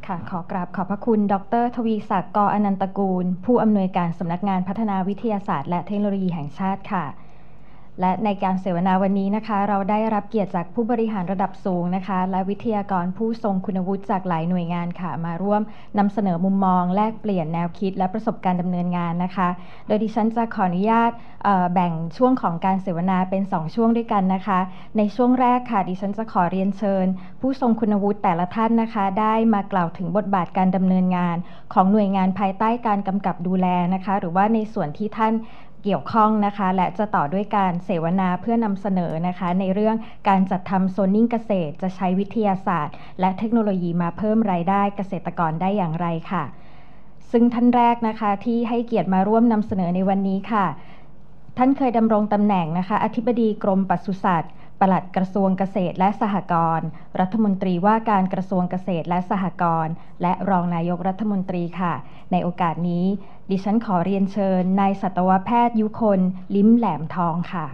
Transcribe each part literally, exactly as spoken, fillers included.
ค่ะขอกราบขอบพระคุณดรทวีศักดิ์ ก.อนันตกูลผู้อำนวยการสำนักงานพัฒนาวิทยาศาสตร์และเทคโนโลยีแห่งชาติค่ะและในการเสวนาวันนี้นะคะเราได้รับเกียรติจากผู้บริหารระดับสูงนะคะและวิทยากรผู้ทรงคุณวุฒิจากหลายหน่วยงานค่ะมาร่วมนำเสนอมุมมองแลกเปลี่ยนแนวคิดและประสบการณ์ดำเนินงานนะคะโดยดิฉันจะขออนุญาตแบ่งช่วงของการเสวนาเป็นสองช่วงด้วยกันนะคะในช่วงแรกค่ะดิฉันจะขอเรียนเชิญผู้ทรงคุณวุฒิแต่ละท่านนะคะได้มากล่าวถึงบทบาทการดำเนินงานของหน่วยงานภายใต้การกำกับดูแลนะคะหรือว่าในส่วนที่ท่านเกี่ยวข้องนะคะและจะต่อด้วยการเสวนาเพื่อนำเสนอนะคะในเรื่องการจัดทำโซนนิ่งเกษตรจะใช้วิทยาศาสตร์และเทคโนโลยีมาเพิ่มรายได้เกษตรกรได้อย่างไรค่ะซึ่งท่านแรกนะคะที่ให้เกียรติมาร่วมนำเสนอในวันนี้ค่ะท่านเคยดำรงตำแหน่งนะคะอธิบดีกรมปศุสัตว์ปลัดกระทรวงเกษตรและสหกรณ์รัฐมนตรีว่าการกระทรวงเกษตรและสหกรณ์และรองนายกรัฐมนตรีค่ะในโอกาสนี้ดิฉันขอเรียนเชิญนายสัตวแพทย์ยุคนลิ้มแหลมทองค่ะ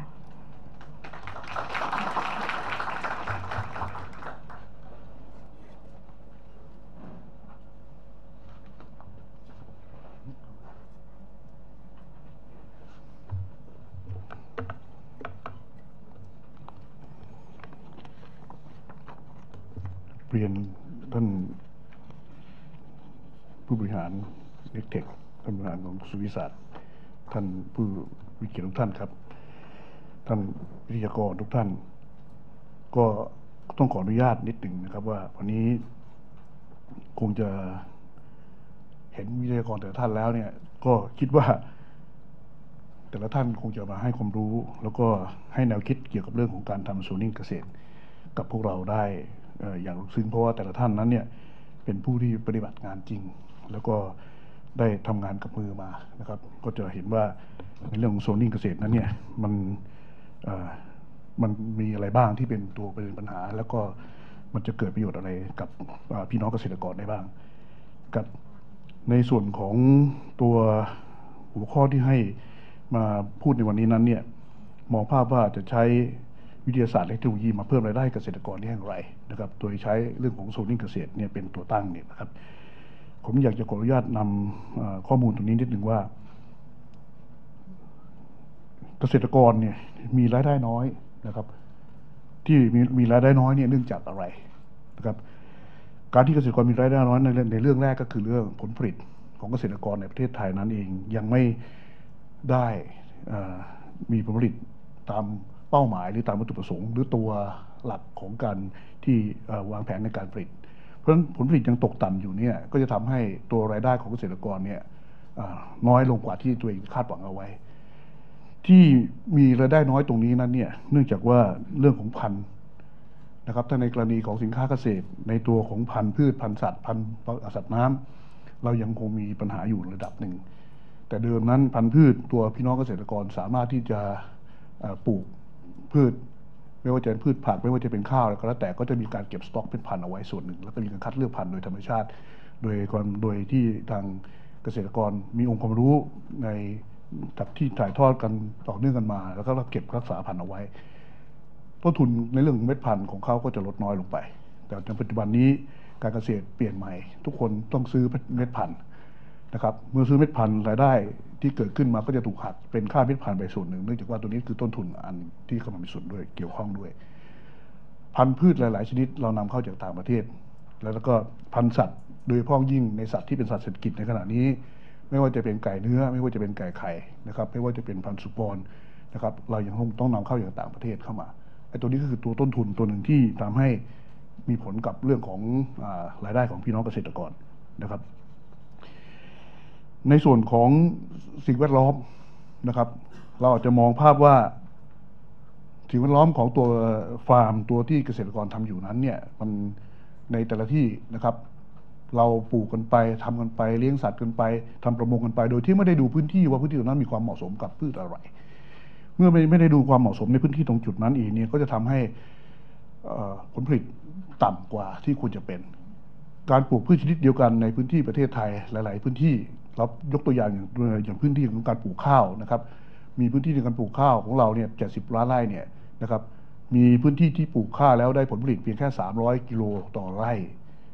เรียนท่านผู้บริหารเน็กเทคท่านบริหารของสุวิศาสตร์ท่านผู้วิเกียรติทุกท่านครับท่านวิทยากรทุกท่านก็ต้องขออนุญาตนิดหนึ่งนะครับว่าวันนี้คงจะเห็นวิทยากรแต่ละท่านแล้วเนี่ยก็คิดว่าแต่ละท่านคงจะมาให้ความรู้แล้วก็ให้แนวคิดเกี่ยวกับเรื่องของการทำโซนนิ่งเกษตรกับพวกเราได้อย่างลึกซึ้งเพราะว่าแต่ละท่านนั้นเนี่ยเป็นผู้ที่ปฏิบัติงานจริงแล้วก็ได้ทำงานกับมือมานะครับก็จะเห็นว่าในเรื่องของโซนนิ่งเกษตรนั้นเนี่ยมันมันมีอะไรบ้างที่เป็นตัวเป็นปัญหาแล้วก็มันจะเกิดประโยชน์อะไรกับพี่น้องเกษตรกรได้บ้างกับในส่วนของตัวหัวข้อที่ให้มาพูดในวันนี้นั้นเนี่ยมองภาพว่าจะใช้วิทยาศาสตร์และเทคโนโลยีมาเพิ่มรายได้เกษตรกรได้อย่างไรนะครับโดยใช้เรื่องของโซนนิ่งเกษตรเนี่ยเป็นตัวตั้งเนี่ยนะครับผมอยากจะขออนุญาตนำข้อมูลตรงนี้นิดหนึ่งว่าเกษตรกรเนี่ยมีรายได้น้อยนะครับที่มีมีรายได้น้อยเนี่ยเนื่องจากอะไรนะครับการที่เกษตรกรมีรายได้น้อยในในเรื่องแรกก็คือเรื่องผลผลิตของเกษตรกรในประเทศไทยนั้นเองยังไม่ได้มีผลผลิตตามเป้าหมายหรือตามวัตถุประสงค์หรือตัวหลักของการที่วางแผนในการผลิตเพราะฉะนั้นผลผลิตยังตกต่ำอยู่เนี่ยก็จะทำให้ตัวรายได้ของเกษตรกรเนี่ยน้อยลงกว่าที่ตัวเองคาดหวังเอาไว้ที่มีรายได้น้อยตรงนี้นั้นเนี่ยเนื่องจากว่าเรื่องของพันธุ์นะครับถ้าในกรณีของสินค้าเกษตรในตัวของพันธุ์พืชพันธุ์สัตว์พันธุ์สัตว์น้ำเรายังคงมีปัญหาอยู่ระดับหนึ่งแต่เดิมนั้นพันธุ์พืชตัวพี่น้องเกษตรกรสามารถที่จะปลูกพืชไม่ว่าจะเป็นพืชผักไม่ว่าจะเป็นข้าวก็แล้วแต่ก็จะมีการเก็บสต็อกเป็นพันธุ์เอาไว้ส่วนหนึ่งแล้วก็มีการคัดเลือกพันธุ์โดยธรรมชาติโดยความโดยที่ทางเกษตรกรมีองค์ความรู้ในจากที่ถ่ายทอดกันต่อเนื่องกันมาแล้วก็เก็บรักษาพันธุ์เอาไว้ต้นทุนในเรื่องเม็ดพันธุ์ของเขาก็จะลดน้อยลงไปแต่ในปัจจุบันนี้การเกษตรเปลี่ยนใหม่ทุกคนต้องซื้อเม็ดพันธุ์นะครับเมื่อซื้อเม็ดพันธุ์รายได้ที่เกิดขึ้นมาก็จะถูกหักเป็นค่าเม็ดพันธุ์ไปส่วนหนึ่งเนื่องจากว่าตัวนี้คือต้นทุนอันที่เข้ามามีส่วนด้วยเกี่ยวข้องด้วยพันธุ์พืชหลายๆชนิดเรานำเข้าจากต่างประเทศแล้วก็พันธุ์สัตว์โดยเฉพาะยิ่งในสัตว์ที่เป็นสัตว์เศรษฐกิจในขณะนี้ไม่ว่าจะเป็นไก่เนื้อไม่ว่าจะเป็นไก่ไข่นะครับไม่ว่าจะเป็นพันธุ์สุกรนะครับเรายังคงต้องนำเข้าจากต่างประเทศเข้ามาไอ้ตัวนี้ก็คือตัวต้นทุนตัวหนึ่งที่ทำให้มีผลกับเรื่องของรายได้ของพี่น้องเกษตรกรนะครับในส่วนของสิ่งแวดล้อมนะครับเราอาจจะมองภาพว่าสิ่งแวดล้อมของตัวฟาร์มตัวที่เกษตรกรทำอยู่นั้นเนี่ยมันในแต่ละที่นะครับเราปลูกกันไปทำกันไปเลี้ยงสัตว์กันไปทำประมงกันไปโดยที่ไม่ได้ดูพื้นที่ว่าพื้นที่ตรงนั้นมีความเหมาะสมกับพืชอะไรเมื่อไม่ไม่ได้ดูความเหมาะสมในพื้นที่ตรงจุดนั้นเองเนี่ยก็จะทำให้ผลผลิตต่ำกว่าที่ควรจะเป็นการปลูกพืชชนิดเดียวกันในพื้นที่ประเทศไทยหลายๆพื้นที่เรายกตัวอย่างอย่างอย่างพื้นที่ของการปลูกข้าวนะครับมีพื้นที่ในการปลูกข้าวของเราเนี่ยเจ็ดสิบล้านไร่เนี่ยนะครับมีพื้นที่ที่ปลูกข้าวแล้วได้ผลผลิตเพียงแค่สามร้อยกิโลต่อไร่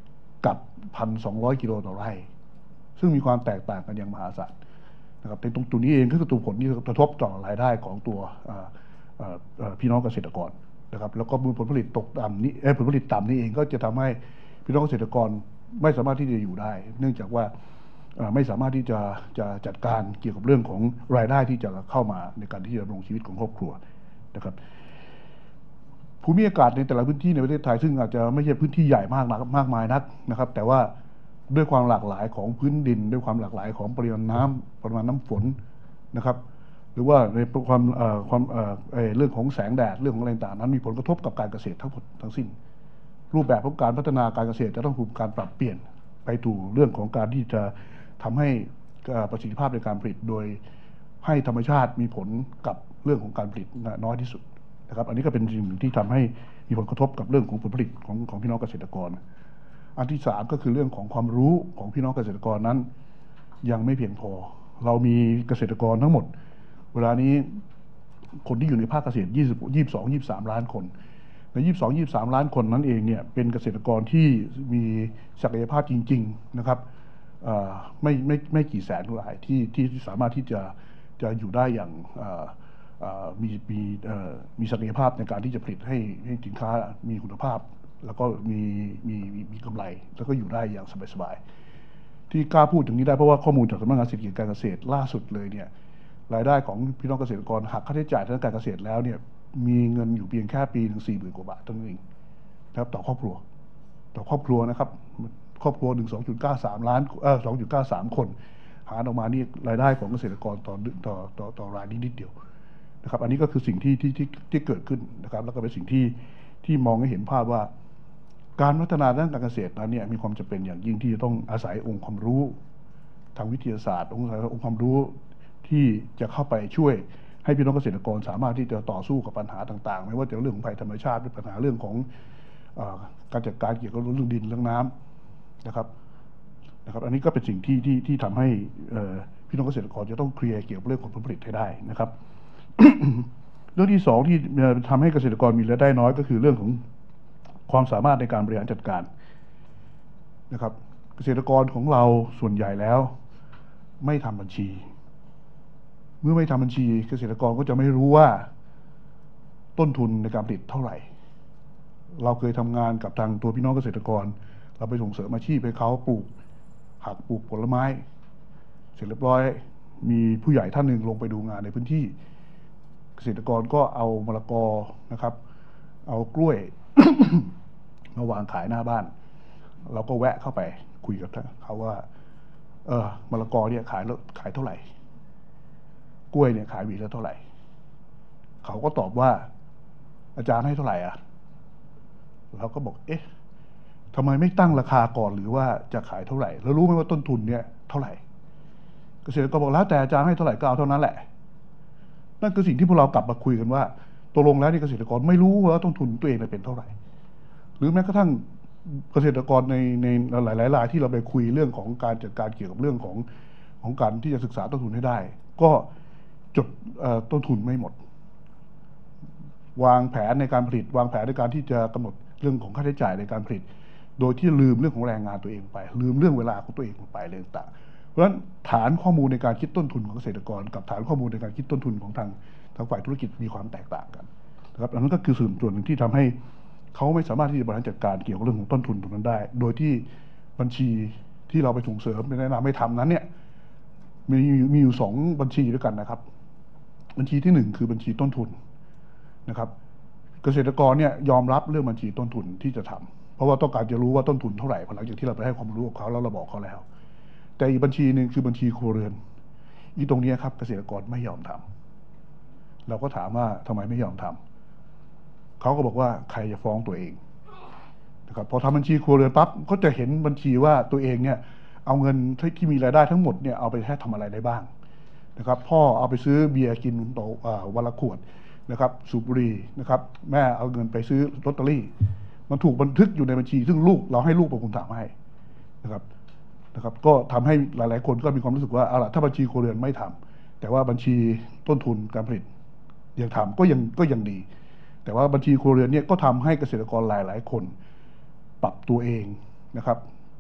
กับ หนึ่งพันสองร้อย กิโลต่อไร่ซึ่งมีความแตกต่างกันอย่างมหาศาลนะครับในตรงตัวนี้เองก็คือตัวผลที่กระทบต่อรายได้ของตัวพี่น้องเกษตรกรนะครับแล้วก็มูลผลผลิตตกต่ำนี้ผลผลิตต่ำนี่เองก็จะทำให้พี่น้องเกษตรกรไม่สามารถที่จะอยู่ได้เนื่องจากว่าไม่สามารถที่จะจะจัดการเกี่ยวกับเรื่องของรายได้ที่จะเข้ามาในการที่จะดำรงชีวิตของครอบครัวนะครับภูมิอากาศในแต่ละพื้นที่ในประเทศไทยซึ่งอาจจะไม่ใช่พื้นที่ใหญ่มากนักมากมายนักนะครับแต่ว่าด้วยความหลากหลายของพื้นดินด้วยความหลากหลายของปริมาณน้ำปริมาณน้ำฝนนะครับหรือว่าในความความเรื่องของแสงแดดเรื่องของอะไรต่างๆนั้นมีผลกระทบกับการเกษตรทั้งหมดทั้งสิ้นรูปแบบของการพัฒนาการเกษตรจะต้องถูกการปรับเปลี่ยนไปถูกเรื่องของการที่จะทำให้ประสิทธิภาพในการผลิตโดยให้ธรรมชาติมีผลกับเรื่องของการผลิตน้อยที่สุดนะครับอันนี้ก็เป็นสิ่งหนึ่งที่ทำให้มีผลกระทบกับเรื่องของผลผลิตของของพี่น้องเกษตรกรอันที่สามก็คือเรื่องของความรู้ของพี่น้องเกษตรกรนั้นยังไม่เพียงพอเรามีเกษตรกรทั้งหมดเวลานี้คนที่อยู่ในภาคเกษตรยี่สิบ ยี่สิบสอง ยี่สิบสามล้านคนในยี่สิบสอง ยี่สิบสามล้านคนนั้นเองเนี่ยเป็นเกษตรกรที่มีศักยภาพจริงๆนะครับไม่ไม่ไม่กี่แสนรายที่ที่สามารถที่จะจะอยู่ได้อย่างมีมีมีศักยภาพในการที่จะผลิตให้ให้สินค้ามีคุณภาพแล้วก็มีมีมีกำไรแล้วก็อยู่ได้อย่างสบายๆที่กล้าพูดอย่างนี้ได้เพราะว่าข้อมูลจากสำนักงานเศรษฐกิจการเกษตรล่าสุดเลยเนี่ยรายได้ของพี่น้องเกษตรกรหักค่าใช้จ่ายทางการเกษตรแล้วเนี่ยมีเงินอยู่เพียงแค่ปีหนึ่งสี่หมื่นกว่าบาทเท่านั้นเองนะครับต่อครอบครัวต่อครอบครัวนะครับครอบครัวหนึ่งสองจุดเก้าสามล้านเออสองจุดเก้าสามคนหารออกมานี่รายได้ของเกษตรกรต่อต่อต่อต่อรายนี้นิดเดียวนะครับอันนี้ก็คือสิ่งที่ที่ที่ที่เกิดขึ้นนะครับแล้วก็เป็นสิ่งที่ที่มองให้เห็นภาพว่าการพัฒนาด้านการเกษตรนั้นเนี่ยมีความจำเป็นอย่างยิ่งที่จะต้องอาศัยองค์ความรู้ทางวิทยาศาสตร์องค์องค์ความรู้ที่จะเข้าไปช่วยให้พี่น้องเกษตรกรสามารถที่จะต่อสู้กับปัญหาต่างๆไม่ว่าจะเรื่องของภัยธรรมชาติหรือปัญหาเรื่องของการจัดการเกี่ยวกับเรื่องดินเรื่องน้ำนะครับนะครับอันนี้ก็เป็นสิ่งที่ที่ที่ทำให้พี่น้องเกษตรกรจะต้องเคลียร์เกี่ยวกับเรื่องของผลผลิตให้ได้นะครับ เรื่องที่สองที่ทำให้เกษตรกรมีรายได้น้อยก็คือเรื่องของความสามารถในการบริหารจัดการนะครับเกษตรกรของเราส่วนใหญ่แล้วไม่ทำบัญชีเมื่อไม่ทำบัญชีเกษตรกรก็จะไม่รู้ว่าต้นทุนในการผลิตเท่าไหร่เราเคยทำงานกับทางตัวพี่น้องเกษตรกรเราไปส่งเสริมอาชีพให้เขาปลูกผักปลูกผลไม้เสร็จเรียบร้อยมีผู้ใหญ่ท่านหนึ่งลงไปดูงานในพื้นที่เกษตรกรก็เอามะละกอนะครับเอากล้วย มาวางขายหน้าบ้านเราก็แวะเข้าไปคุยกับเขาว่าเออมะละกอเนี่ยขายขายเท่าไหร่กล้วยเนี่ยขายหวีละเท่าไหร่เขาก็ตอบว่าอาจารย์ให้เท่าไหร่อ่ะเราก็บอกเอ๊ะทำไมไม่ตั้งราคาก่อนหรือว่าจะขายเท่าไหร่แล้วรู้ไหมว่าต้นทุนเนี่ยเท่าไหร่เกษตรกรบอกแล้วแต่อาจารย์ให้เท่าไหร่ก็เอาเท่านั้นแหละนั่นคือสิ่งที่พวกเรากลับมาคุยกันว่าตกลงแล้วนี่เกษตรกรไม่รู้ว่าต้นทุนตัวเองเป็นเท่าไหร่หรือแม้กระทั่งเกษตรกรในในหลายๆรายที่เราไปคุยเรื่องของการจัดการเกี่ยวกับเรื่องของของการที่จะศึกษาต้นทุนให้ได้ก็จดต้นทุนไม่หมดวางแผนในการผลิตวางแผนในการที่จะกำหนดเรื่องของค่าใช้จ่ายในการผลิตโดยที่ลืมเรื่องของแรงงานตัวเองไปลืมเรื่องเวลาของตัวเองไปเลยต่างเพราะฉะนั้นฐานข้อมูลในการคิดต้นทุนของเกษตรกรกับฐานข้อมูลในการคิดต้นทุนของทางทางฝ่ายธุรกิจมีความแตกต่างกันนะครับอันนั้นก็คือส่วนส่วนหนึ่งที่ทำให้เขาไม่สามารถที่จะบริหารจัดการเกี่ยวกับเรื่องของต้นทุนตรงนั้นได้โดยที่บัญชีที่เราไปส่งเสริมไปแนะนำให้ทำนั้นเนี่ยมีมีอยู่สองบัญชีด้วยกันนะครับบัญชีที่หนึ่งคือบัญชีต้นทุนนะครับเกษตรกรเนี่ยยอมรับเรื่องบัญชีต้นทุนที่จะทำเพราะว่าต้องการจะรู้ว่าต้นทุนเท่าไหร่หลังจากที่เราไปให้ความรู้กับเขาแล้วเราบอกเขาแล้วแต่อีกบัญชีหนึ่งคือบัญชีครัวเรือนอีตรงนี้ครับเกษตรกรไม่ยอมทำเราก็ถามว่าทำไมไม่ยอมทำเขาก็บอกว่าใครจะฟ้องตัวเองนะครับพอทำบัญชีครัวเรือนปั๊บก็จะเห็นบัญชีว่าตัวเองเนี่ยเอาเงินที่มีรายได้ทั้งหมดเนี่ยเอาไปแค่ทำอะไรได้บ้างนะครับพ่อเอาไปซื้อเบียร์กินต่อวันละขวดนะครับสูบบุหรี่นะครับแม่เอาเงินไปซื้อลอตเตอรี่มันถูกบันทึกอยู่ในบัญชีซึ่งลูกเราให้ลูกเป็นคนทำให้นะครับนะครับก็ทำให้หลายๆคนก็มีความรู้สึกว่าเอาล่ะถ้าบัญชีครัวเรือนไม่ทำแต่ว่าบัญชีต้นทุนการผลิตยังทำก็ยังก็ยังดีแต่ว่าบัญชีครัวเรือนเนี่ยก็ทำให้เกษตรกรหลายๆคนปรับตัวเองนะครับ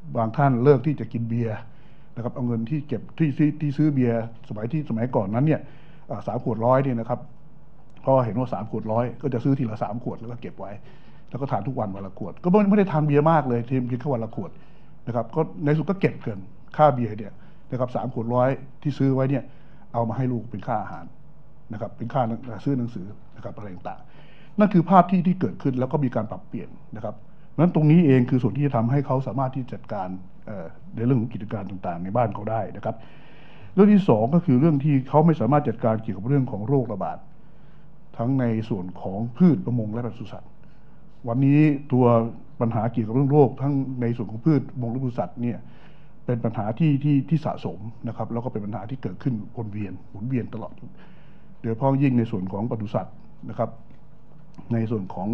บางท่านเลิกที่จะกินเบียร์นะครับเอาเงินที่เก็บที่ที่ซื้อเบียร์สมัยที่สมัยก่อนนั้นเนี่ยสามขวดร้อยเนี่ยนะครับก็เห็นว่าสามขวดร้อยก็จะซื้อทีละสามขวดแล้วก็เก็บไว้แล้วก็ทานทุกวันวันละขวดก็ไม่ได้ทานเบียร์มากเลยเพียงแค่วันละขวดนะครับก็ในสุดก็เก็บเกินค่าเบียร์เนี่ยนะครับสามขวดร้อยที่ซื้อไว้เนี่ยเอามาให้ลูกเป็นค่าอาหารนะครับเป็นค่าซื้อหนังสือนะครับอะไรต่างๆนั่นคือภาพที่ที่เกิดขึ้นแล้วก็มีการปรับเปลี่ยนนะครับนั้นตรงนี้เองคือส่วนที่จะทำให้เขาสามารถที่จัดการในเรื่องของกิจการต่างๆในบ้านเขาได้นะครับเรื่องที่สองก็คือเรื่องที่เขาไม่สามารถจัดการเกี่ยวกับเรื่องของโรคระบาดทั้งในส่วนของพืชประมงและปศุสัตว์วันนี้ตัวปัญหาเกี่ยวกับเรื่องโรคทั้งในส่วนของพืชประมงและปศุสัตว์เนี่ยเป็นปัญหาที่ที่ที่สะสมนะครับแล้วก็เป็นปัญหาที่เกิดขึ้นวนเวียนหมุนเวียนตลอดโดยเฉพาะยิ่งในส่วนของปศุสัตว์นะครับในส่วนของ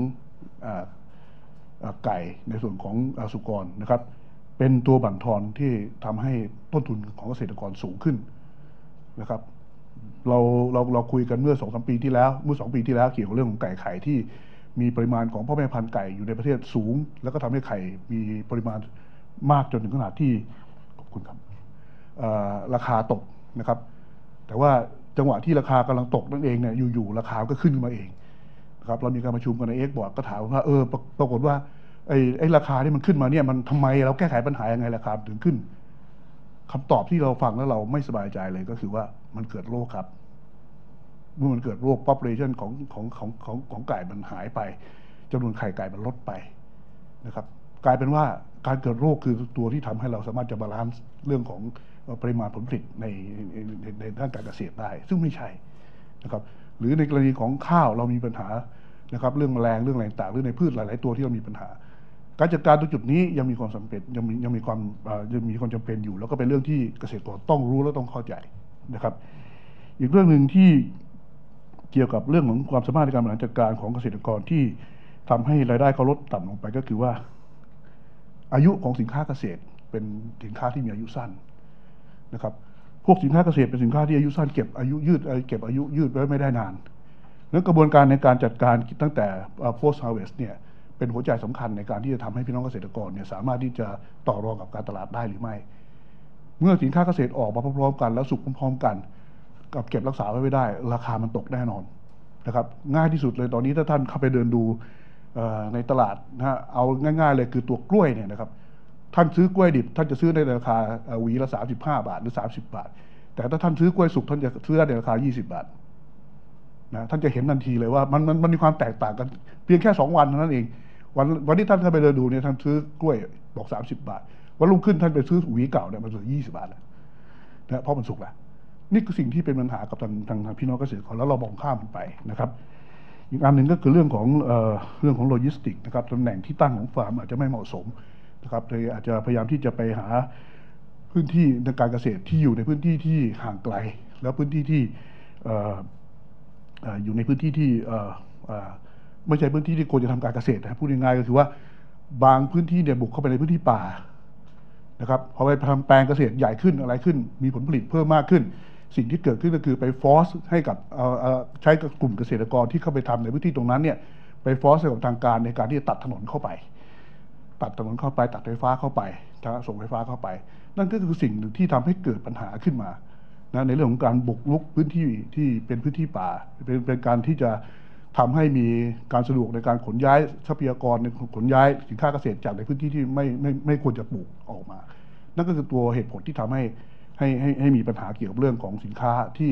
ไก่ในส่วนของสุกรนะครับเป็นตัวบั่นทอนที่ทำให้ต้นทุนของเกษตรกรสูงขึ้นนะครับเราเราเราคุยกันเมื่อสองสามปีที่แล้วเมื่อสองปีที่แล้วเกี่ยวกับเรื่องของไก่ไข่ที่มีปริมาณของพ่อแม่พันธุ์ไก่อยู่ในประเทศสูงแล้วก็ทำให้ไข่มีปริมาณมากจนถึงขนาดที่ขอบคุณครับราคาตกนะครับแต่ว่าจังหวะที่ราคากำลังตกนั่นเองเนี่ยอยู่ๆราคาก็ขึ้นมาเองนะครับเรามีการประชุมกันในเอ็กบอร์ดก็ถามว่าเออปรากฏว่าไอ้ไอ้ราคาที่มันขึ้นมาเนี่ยมันทำไมเราแก้ไขปัญหายังไงราคาถึงขึ้นคำตอบที่เราฟังแล้วเราไม่สบายใจเลยก็คือว่ามันเกิดโรคครับเมื่อมันเกิดโรค population ของของของของของไก่มันหายไปจำนวนไข่ไก่มันลดไปนะครับกลายเป็นว่าการเกิดโรคคือตัวที่ทำให้เราสามารถจะบาลานซ์เรื่องของปริมาณผลผลิตในในในด้านการเกษตรได้ซึ่งไม่ใช่นะครับหรือในกรณีของข้าวเรามีปัญหานะครับเรื่องแมลงเรื่องอะไรต่างๆหรือในพืชหลายๆตัวที่เรามีปัญหาการจัดการตรงจุดนี้ยังมีความจำเป็นยังมียังมีความยังมีความจำเป็นอยู่แล้วก็เป็นเรื่องที่เกษตรกรต้องรู้และต้องเข้าใจนะครับอีกเรื่องหนึ่งที่เกี่ยวกับเรื่องของความสามารถในการบริหารจัดการของเกษตรกรที่ทำให้รายได้เขาลดต่ำลงไปก็คือว่าอายุของสินค้าเกษตรเป็นสินค้าที่มีอายุสั้นนะครับพวกสินค้าเกษตรเป็นสินค้าที่อายุสั้นเก็บอายุยืดเก็บอายุยืดไว้ไม่ได้นานแล้วกระบวนการในการจัดการตั้งแต่ post harvest เนี่ยเป็นหัวใจสำคัญในการที่จะทำให้พี่น้องเกษตรกรเนี่ยสามารถที่จะต่อรองกับการตลาดได้หรือไม่เมื่อสินค้าเกษตรออกมาพร้อมๆกันแล้วสุกพร้อมๆกันกับเก็บรักษาไว้ไม่ได้ราคามันตกแน่นอนนะครับง่ายที่สุดเลยตอนนี้ถ้าท่านเข้าไปเดินดูในตลาดนะฮะเอาง่ายๆเลยคือตัวกล้วยเนี่ยนะครับท่านซื้อกล้วยดิบท่านจะซื้อในราคาหวีละสามสิบห้าบาทหรือสามสิบบาทแต่ถ้าท่านซื้อกล้วยสุกท่านจะซื้อได้ในราคายี่สิบบาทนะท่านจะเห็นทันทีเลยว่ามันมันมันมีความแตกต่างกันเพียงแค่สองวันเท่านั้นเองวันวันที่ท่านเข้าไปเดินดูเนี่ยท่านซื้อกล้วยบอกสามสิบบาทวันรุ่งขึ้นท่านไปซื้อหวีเก่าเนี่ยมันเหลือยี่สิบบาทแล้วนะเพราะมันสุกแล้วนี่คือสิ่งที่เป็นปัญหากับทางทางทางพี่น้องเกษตรกรแล้วเรามองข้ามมันไปนะครับอีกอันหนึ่งก็คือเรื่องของเอ่อเรื่องของโลจิสติกนะครับตำแหน่งที่ตั้งของฟาร์มอาจจะไม่เหมาะสมนะครับเลยอาจจะพยายามที่จะไปหาพื้นที่ในการเกษตรที่อยู่ในพื้นที่ที่ห่างไกลแล้วพื้นที่ที่เอ่ออยู่ในพื้นที่ที่ไม่ใช่พื้นที่ที่ควรจะทำการเกษตรนะพูดง่ายๆก็คือว่าบางพื้นที่เนี่ยบุกเข้าไปในพื้นที่ป่านะครับพอไปทำแปลงเกษตรใหญ่ขึ้นอะไรขึ้นมีผลผลิตเพิ่มมากขึ้นสิ่งที่เกิดขึ้นก็คือไปฟอร์สให้กับใช้กับกลุ่มเกษตรกรที่เข้าไปทำในพื้นที่ตรงนั้นเนี่ยไปฟอร์สให้กับทางการในการที่จะตัดถนนเข้าไปตัดถนนเข้าไปตัดไฟฟ้าเข้าไปส่งไฟฟ้าเข้าไปนั่นก็คือสิ่งหนึ่งที่ทำให้เกิดปัญหาขึ้นมานะในเรื่องของการบุกรุกพื้นที่ที่เป็นพื้นที่ป่าเป็นเป็นการที่จะทำให้มีการสะดวกในการขนย้ายทรัพยากรในขนย้ายสินค้าเกษตรจากในพื้นที่ที่ไม่ไม่ไม่ควรจะปลูกออกมานั่นก็คือตัวเหตุผลที่ทำให้ให้ให้ให้มีปัญหาเกี่ยวกับเรื่องของสินค้าที่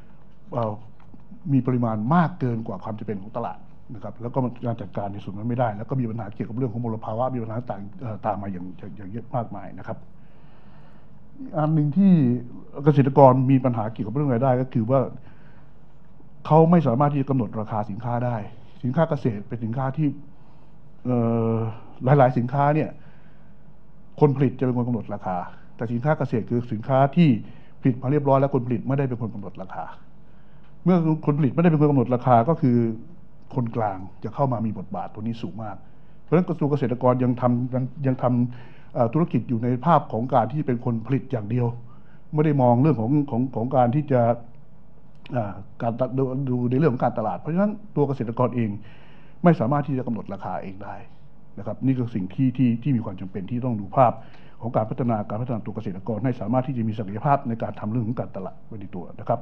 มีปริมาณมากเกินกว่าความจำเป็นของตลาดนะครับแล้วก็การจัดการในส่วนนั้นไม่ได้แล้วก็มีปัญหาเกี่ยวกับเรื่องของมลภาวะมีปัญหาต่างตามมาอย่างอย่างเยอะมากมายนะครับอันหนึ่งที่เกษตรกรมีปัญหาเกี่ยวกับเรื่องรายได้ก็คือว่าเขาไม่สามารถที่จะกำหนดราคาสินค้าได้สินค้าเกษตรเป็นสินค้าที่หลายๆสินค้าเนี่ยคนผลิตจะเป็นคนกำหนดราคาแต่สินค้าเกษตรคือสินค้าที่ผลิตมาเรียบร้อยแล้วคนผลิตไม่ได้เป็นคนกำหนดราคาเมื่อคนผลิตไม่ได้เป็นคนกำหนดราคาก็คือคนกลางจะเข้ามามีบทบาทตัวนี้สูงมากเพราะฉะนั้นกระทรวงเกษตรกรยังทำยังยังทำธุรกิจอยู่ในภาพของการที่เป็นคนผลิตอย่างเดียวไม่ได้มองเรื่องของของของการที่จะการดูในเรื่องของการตลาดเพราะฉะนั้นตัวเกษตรกรเองไม่สามารถที่จะกำหนดราคาเองได้นะครับนี่คือสิ่งที่ที่ที่มีความจำเป็นที่ต้องดูภาพของการพัฒนาการพัฒนาตัวเกษตรกรให้สามารถที่จะมีศักยภาพในการทำเรื่องของการตลาดไว้ในตัวนะครับ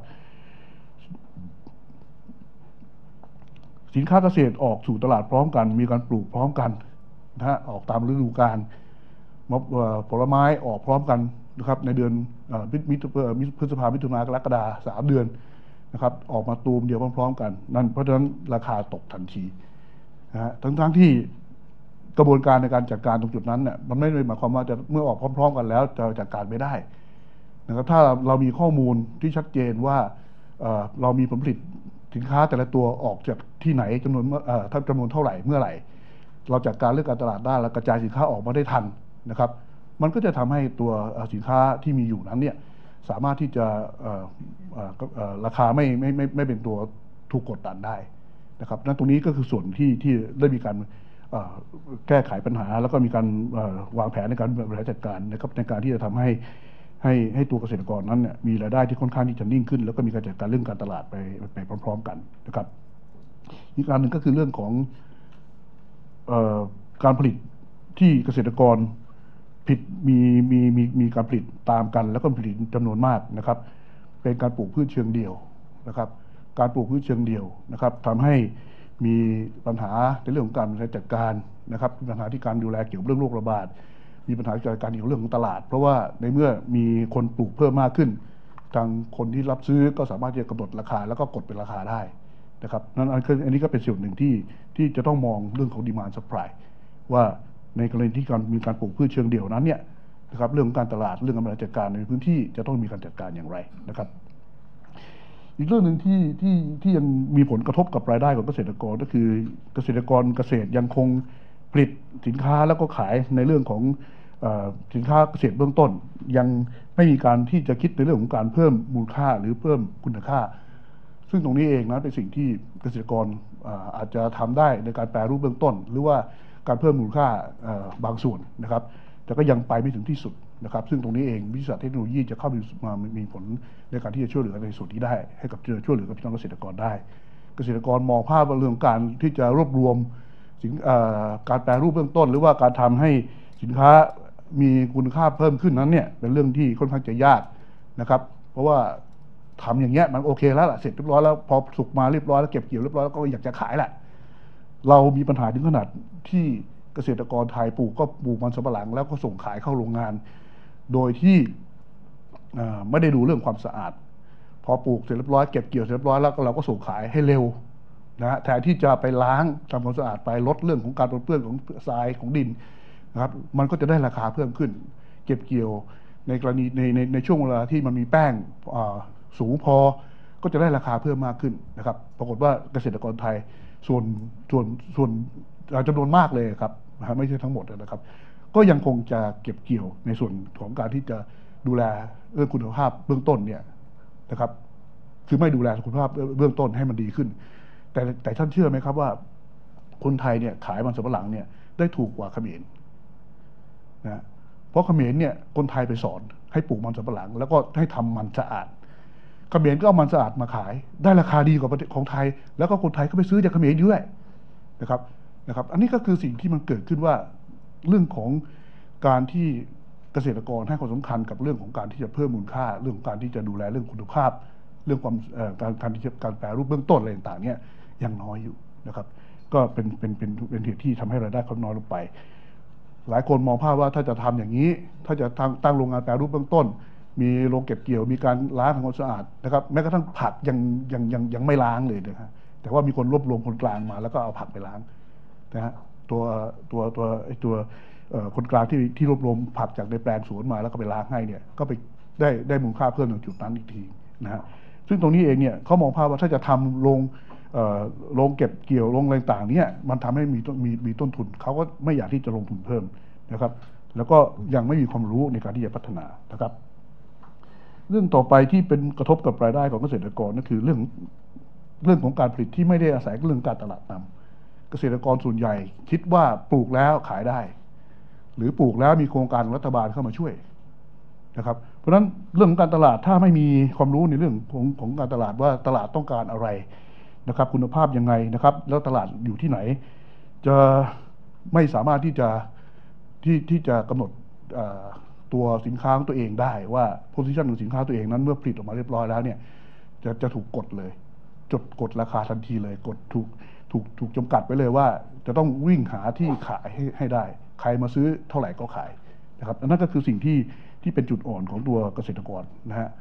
สินค้าเกษตรออกสู่ตลาดพร้อมกันมีการปลูกพร้อมกันนะฮะออกตามฤดูกาลผลไม้ออกพร้อมกันนะครับในเดือนพฤษภาคมมิถุนายนกรกฎาคมสามเดือนนะครับออกมาตูมเดียวพร้อมๆกันนั่นเพราะฉะนั้นราคาตกทันทีนะฮะทั้งทั้งที่กระบวนการในการจัดการตรงจุดนั้นเนี่ยมันไม่ได้หมายความว่าจะเมื่อออกพร้อมๆกันแล้วจะจัดการไม่ได้นะครับถ้าเรามีข้อมูลที่ชัดเจนว่าเรามีผลผลิตสินค้าแต่ละตัวออกจากที่ไหนจำนวนถ้าจำนวนเท่าไหร่เมื่อไหร่เราจัดการเรื่องการตลาดได้และกระจายสินค้าออกมาได้ทันนะครับมันก็จะทำให้ตัวสินค้าที่มีอยู่นั้นเนี่ยสามารถที่จะราคาไม่ไม่ไม่ไม่เป็นตัวถูกกดดันได้นะครับนั่นตรงนี้ก็คือส่วนที่ที่ได้มีการแก้ไขปัญหาแล้วก็มีการวางแผนในการบริหารจัดการนะครับในการที่จะทำให้ให้ให้ตัวเกษตรกรนั้นเนี่ยมีรายได้ที่ค่อนข้างที่จะนิ่งขึ้นแล้วก็มีการจัดการเรื่องการตลาดไปไปพร้อมๆกันนะครับอีกการหนึ่งก็คือเรื่องของการผลิตที่เกษตรกรผิดมีมีมีมีการผลิตตามกันแล้วก็ผลิตจำนวนมากนะครับเป็นการปลูกพืชเชิงเดี่ยวนะครับการปลูกพืชเชิงเดี่ยวนะครับทำให้มีปัญหาในเรื่องของการจัดการนะครับมีปัญหาที่การดูแลเกี่ยวกับเรื่องโรคระบาดมีปัญหาเกี่ยวกับการเกี่ยวกับเรื่องของตลาดเพราะว่าในเมื่อมีคนปลูกเพิ่มมากขึ้นทางคนที่รับซื้อก็สามารถที่จะกำหนดราคาแล้วก็กดเป็นราคาได้นะครับนั่นอันนี้ก็เป็นส่วนหนึ่งที่ที่จะต้องมองเรื่องของ demand supply ว่าในกรณีที่การมีการปลูกพืชเชิงเดี่ยวนั้นเนี่ยนะครับเรื่องของการตลาดเรื่องการบริหารจัดการในพื้นที่จะต้องมีการจัดการอย่างไรนะครับอีกเรื่องหนึ่งที่ที่ที่ยังมีผลกระทบกับรายได้ของเกษตรกรก็คือเกษตรกรเกษตรยังคงผลิตสินค้าแล้วก็ขายในเรื่องของสินค้าเกษตรเบื้องต้นยังไม่มีการที่จะคิดในเรื่องของการเพิ่มมูลค่าหรือเพิ่มคุณค่าซึ่งตรงนี้เองนะเป็นสิ่งที่เกษตรกรอาจจะทำได้ในการแปรรูปเบื้องต้นหรือว่าการเพิ่มมูลค่าบางส่วนนะครับแต่ก็ยังไปไม่ถึงที่สุดนะครับซึ่งตรงนี้เองวิทยาศาสตร์เทคโนโลยีจะเข้ามามีผลในการที่จะช่วยเหลือในส่วนนี้ได้ให้กับช่วยเหลือกับพี่น้องเกษตรกรได้เกษตรกรมองภาพเรื่องการที่จะรวบรวมสินการแปรรูปเบื้องต้นหรือว่าการทำให้สินค้ามีคุณค่าเพิ่มขึ้นนั้นเนี่ยเป็นเรื่องที่ค่อนข้างจะยากนะครับเพราะว่าทำอย่างเงี้ยมันโอเคแล้วล่ะเสร็จเรียบร้อยแล้วพอสุกมาเรียบร้อยแล้วเก็บเกี่ยวเรียบร้อยแล้วก็อยากจะขายแหละเรามีปัญหาถึงขนาดที่เกษตรกรไทยปลูกก็ปลูกมันสำปะหลังแล้วก็ส่งขายเข้าโรงงานโดยที่ไม่ได้ดูเรื่องความสะอาดพอปลูกเสร็จเรียบร้อยเก็บเกี่ยวเสร็จเรียบร้อยแล้วก็เราก็ส่งขายให้เร็วนะฮะแทนที่จะไปล้างทำความสะอาดไปลดเรื่องของการปนเปื้อนของทรายของดินนะครับมันก็จะได้ราคาเพิ่มขึ้นเก็บเกี่ยวในกรณีในในในช่วงเวลาที่มันมีแป้งสูงพอก็จะได้ราคาเพิ่มมากขึ้นนะครับปรากฏว่าเกษตรกรไทยส่วนส่วนส่วนจำนวนมากเลยครับไม่ใช่ทั้งหมดนะครับก็ยังคงจะเก็บเกี่ยวในส่วนของการที่จะดูแลเรื่องคุณภาพเบื้องต้นเนี่ยนะครับคือไม่ดูแลคุณภาพเบื้องต้นให้มันดีขึ้นแต่แต่ท่านเชื่อไหมครับว่าคนไทยเนี่ยขายมันสำปะหลังเนี่ยได้ถูกกว่าเขมรนะเพราะเขมรเนี่ยคนไทยไปสอนให้ปลูกมันสำปะหลังแล้วก็ให้ทำมันสะอาดเขมรก็เอามันสะอาดมาขายได้ราคาดีกว่าของไทยแล้วก็คนไทยก็ไปซื้อจากเขมรด้วยนะครับนะครับอันนี้ก็คือสิ่งที่มันเกิดขึ้นว่าเรื่องของการที่เกษตรกรให้ความสำคัญกับเรื่องของการที่จะเพิ่มมูลค่าเรื่องของการที่จะดูแลเรื่องคุณภาพเรื่องความการการที่การแปรรูปเบื้องต้นอะไรต่างๆเนี่ยยังน้อยอยู่นะครับก็เป็นเป็นเป็นเป็นเหตุที่ทำให้รายได้เขาน้อยลงไปหลายคนมองภาพว่าถ้าจะทำอย่างนี้ถ้าจะตั้งตั้งโรงงานแปรรูปเบื้องต้นมีโรงเก็บเกี่ยวมีการล้างทำความสะอาดนะครับแม้กระทั่งผักยังยังยังยังไม่ล้างเลยนะครับแต่ว่ามีคนรวบรวมคนกลางมาแล้วก็เอาผักไปล้างนะฮะตัวตัวตัวไอ้ตัวคนกลางที่ที่รวบรวมผักจากในแปลงสวนมาแล้วก็ไปล้างให้เนี่ยก็ไปได้ได้มูลค่าเพิ่มในจุดนั้นอีกทีนะฮะซึ่งตรงนี้เองเนี่ยเขามองภาพว่าถ้าจะทำโรงโรงเก็บเกี่ยวโรงอะไรต่างๆเนี่ยมันทำให้มีมีมีต้นทุนเขาก็ไม่อยากที่จะลงทุนเพิ่มนะครับแล้วก็ยังไม่มีความรู้ในการที่จะพัฒนานะครับเรื่องต่อไปที่เป็นกระทบกับรายได้ของเกษตรกรนั่นคือเรื่องเรื่องของการผลิตที่ไม่ได้อาศัยเรื่องการตลาดนำเกษตรกรส่วนใหญ่คิดว่าปลูกแล้วขายได้หรือปลูกแล้วมีโครงการรัฐบาลเข้ามาช่วยนะครับเพราะฉะนั้นเรื่องของการตลาดถ้าไม่มีความรู้ในเรื่องของของการตลาดว่าตลาดต้องการอะไรนะครับคุณภาพยังไงนะครับแล้วตลาดอยู่ที่ไหนจะไม่สามารถที่จะที่ที่จะกำหนดตัวสินค้าของตัวเองได้ว่าโพซิชันของสินค้าตัวเองนั้นเมื่อผลิตออกมาเรียบร้อยแล้วเนี่ยจะจะถูกกดเลยจดกดราคาทันทีเลยกดถูกถูกถูกจำกัดไปเลยว่าจะต้องวิ่งหาที่ขายให้ให้ได้ใครมาซื้อเท่าไหร่ก็ขายนะครับนั่นก็คือสิ่งที่ที่เป็นจุดอ่อนของตัวเกษตรกรนะฮะ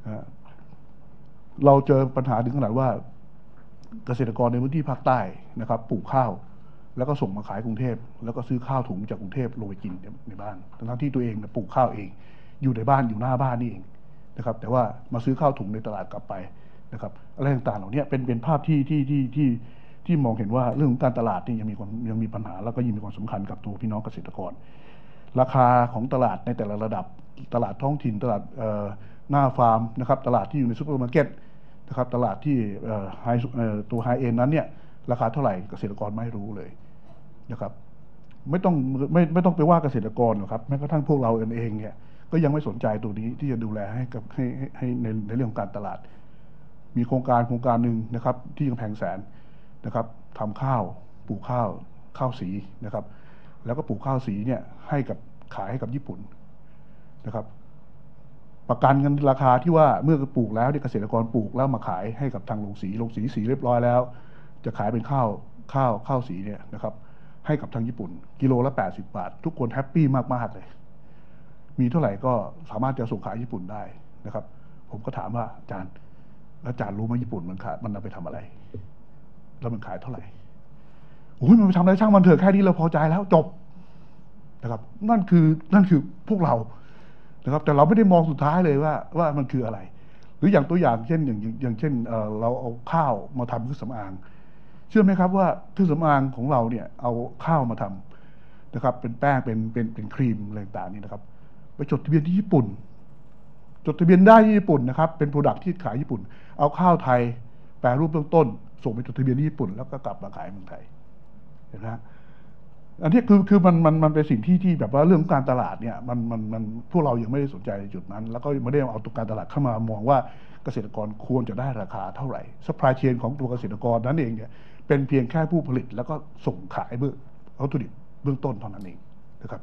เราเจอปัญหาถึงขนาดว่าเกษตรกรในพื้นที่ภาคใต้นะครับปลูกข้าวแล้วก็ส่งมาขายกรุงเทพแล้วก็ซื้อข้าวถุงจากกรุงเทพลงไปกินในบ้านทั้งที่ตัวเองปลูกข้าวเองอยู่ในบ้านอยู่หน้าบ้านนี่เองนะครับแต่ว่ามาซื้อข้าวถุงในตลาดกลับไปนะครับอะไรต่างๆเหล่านี้เป็นเป็นภาพที่ที่ที่ที่ที่มองเห็นว่าเรื่องของการตลาดนี่ยังมีความยังมีปัญหาแล้วก็ยังมีความสำคัญกับตัวพี่น้องเกษตรกรราคาของตลาดในแต่ละระดับตลาดท้องถิ่นตลาดหน้าฟาร์มนะครับตลาดที่อยู่ในซุปเปอร์มาร์เก็ตนะครับตลาดที่ไฮตัวไฮเอ็นนั้นเนี่ยราคาเท่าไหร่เกษตรกรไม่รู้เลยนะครับไม่ต้องไม่ไม่ต้องไปว่าเกษตรกรหรอกครับแม้กระทั่งพวกเราเองเนี่ยก็ยังไม่สนใจตัวนี้ที่จะดูแลให้กับให้ให้ในในเรื่องของการตลาดมีโครงการโครงการหนึ่งนะครับที่กำแพงแสนนะครับทำข้าวปลูกข้าวข้าวสีนะครับแล้วก็ปลูกข้าวสีเนี่ยให้กับขายให้กับญี่ปุ่นนะครับประกันกันราคาที่ว่าเมื่อปลูกแล้วเกษตรกรปลูกแล้วมาขายให้กับทางโรงสีโรงสีสีเรียบร้อยแล้วจะขายเป็นข้าวข้าวข้าวสีเนี่ยนะครับให้กับทางญี่ปุ่นกิโลละแปดสิบบาททุกคนแฮปปี้มากๆเลยมีเท่าไหร่ก็สามารถจะส่งขายญี่ปุ่นได้นะครับผมก็ถามว่าอาจารย์อาจารย์รู้ไหมญี่ปุ่นมันขายมันเอาไปทำอะไรแล้วมันขายเท่าไหร่โอ้ยมันไปทำอะไรช่างมันเถอะแค่นี้เราพอใจแล้วจบนะครับนั่นคือนั่นคือพวกเรานะครับแต่เราไม่ได้มองสุดท้ายเลยว่าว่ามันคืออะไรหรืออย่างตัวอย่างเช่นอย่างอย่างเช่นเอ่อเราเอาข้าวมาทำเครื่องสำอางเชื่อไหมครับว่าเครื่องสำอางของเราเนี่ยเอาข้าวมาทำนะครับเป็นแป้งเป็นเป็นเป็นครีมอะไรต่างๆนี่นะครับไปจดทะเบียนที่ญี่ปุ่นจดทะเบียนได้ที่ญี่ปุ่นนะครับเป็นโปรดักต์ที่ขายญี่ปุ่นเอาข้าวไทยแปรรูปเบื้องต้นส่งไปจดทะเบียนที่ญี่ปุ่นแล้วก็กลับมาขายเมืองไทยเห็นไหมอันนี้คือคือมันมันมันเป็นสิ่งที่ที่แบบว่าเรื่องการตลาดเนี่ยมันมันมันพวกเรายังไม่ได้สนใจในจุดนั้นแล้วก็ไม่ได้เอาตัวการตลาดเข้ามามองว่าเกษตรกรควรจะได้ราคาเท่าไหร่ซัพพลายเชนของตัวเกษตรกรนั้นเองเนี่ยเป็นเพียงแค่ผู้ผลิตแล้วก็ส่งขายเบื้องวัตถุดิบเบื้องต้นเท่านั้นเองนะครับ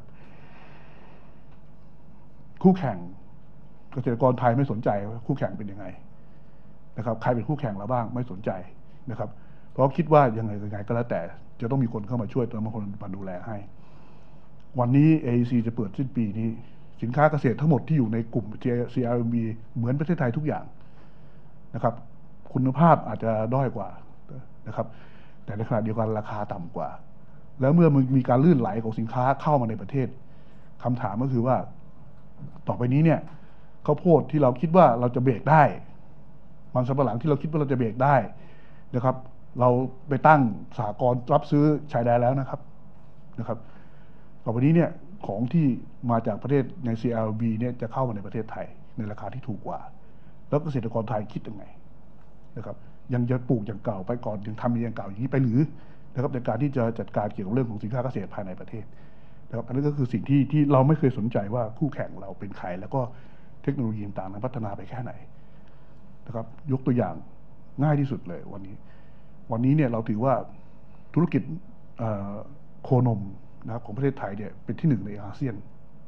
คู่แข่งเกษตรกรไทยไม่สนใจว่าคู่แข่งเป็นยังไงนะครับใครเป็นคู่แข่งเราบ้างไม่สนใจนะครับเพราะคิดว่ายังไงยังไงก็แล้วแต่จะต้องมีคนเข้ามาช่วยตัวบางคนมาดูแลให้วันนี้ เอ อี ซี จะเปิดสิ้นปีนี้สินค้าเกษตรทั้งหมดที่อยู่ในกลุ่ม ซี อาร์ เอ็ม บี เหมือนประเทศไทยทุกอย่างนะครับคุณภาพอาจจะด้อยกว่านะครับแต่ในขณะเดียวกันราคาต่ำกว่าแล้วเมื่อมันมีการลื่นไหลของสินค้าเข้ามาในประเทศคำถามก็คือว่าต่อไปนี้เนี่ยข้าวโพดที่เราคิดว่าเราจะเบรกได้มันสำปะหลังที่เราคิดว่าเราจะเบรกได้นะครับเราไปตั้งสหกรณ์รับซื้อชายแดนแล้วนะครับนะครับต่อไปนี้เนี่ยของที่มาจากประเทศใน ซี แอล บี เนี่ยจะเข้ามาในประเทศไทยในราคาที่ถูกกว่าแล้วเกษตรกรไทยคิดยังไงนะครับยังจะปลูกอย่างเก่าไปก่อนยังทำอย่างเก่าอย่างนี้ไปหรือนะครับในการที่จะจัดการเกี่ยวกับเรื่องของสินค้าเกษตรภายในประเทศนะครับอันนี้ก็คือสิ่งที่ที่เราไม่เคยสนใจว่าคู่แข่งเราเป็นใครแล้วก็เทคโนโลยีต่างๆพัฒนาไปแค่ไหนนะครับยกตัวอย่างง่ายที่สุดเลยวันนี้วันนี้เนี่ยเราถือว่าธุรกิจโคนมนะครับของประเทศไทยเนี่ยเป็นที่หนึ่งในอาเซียน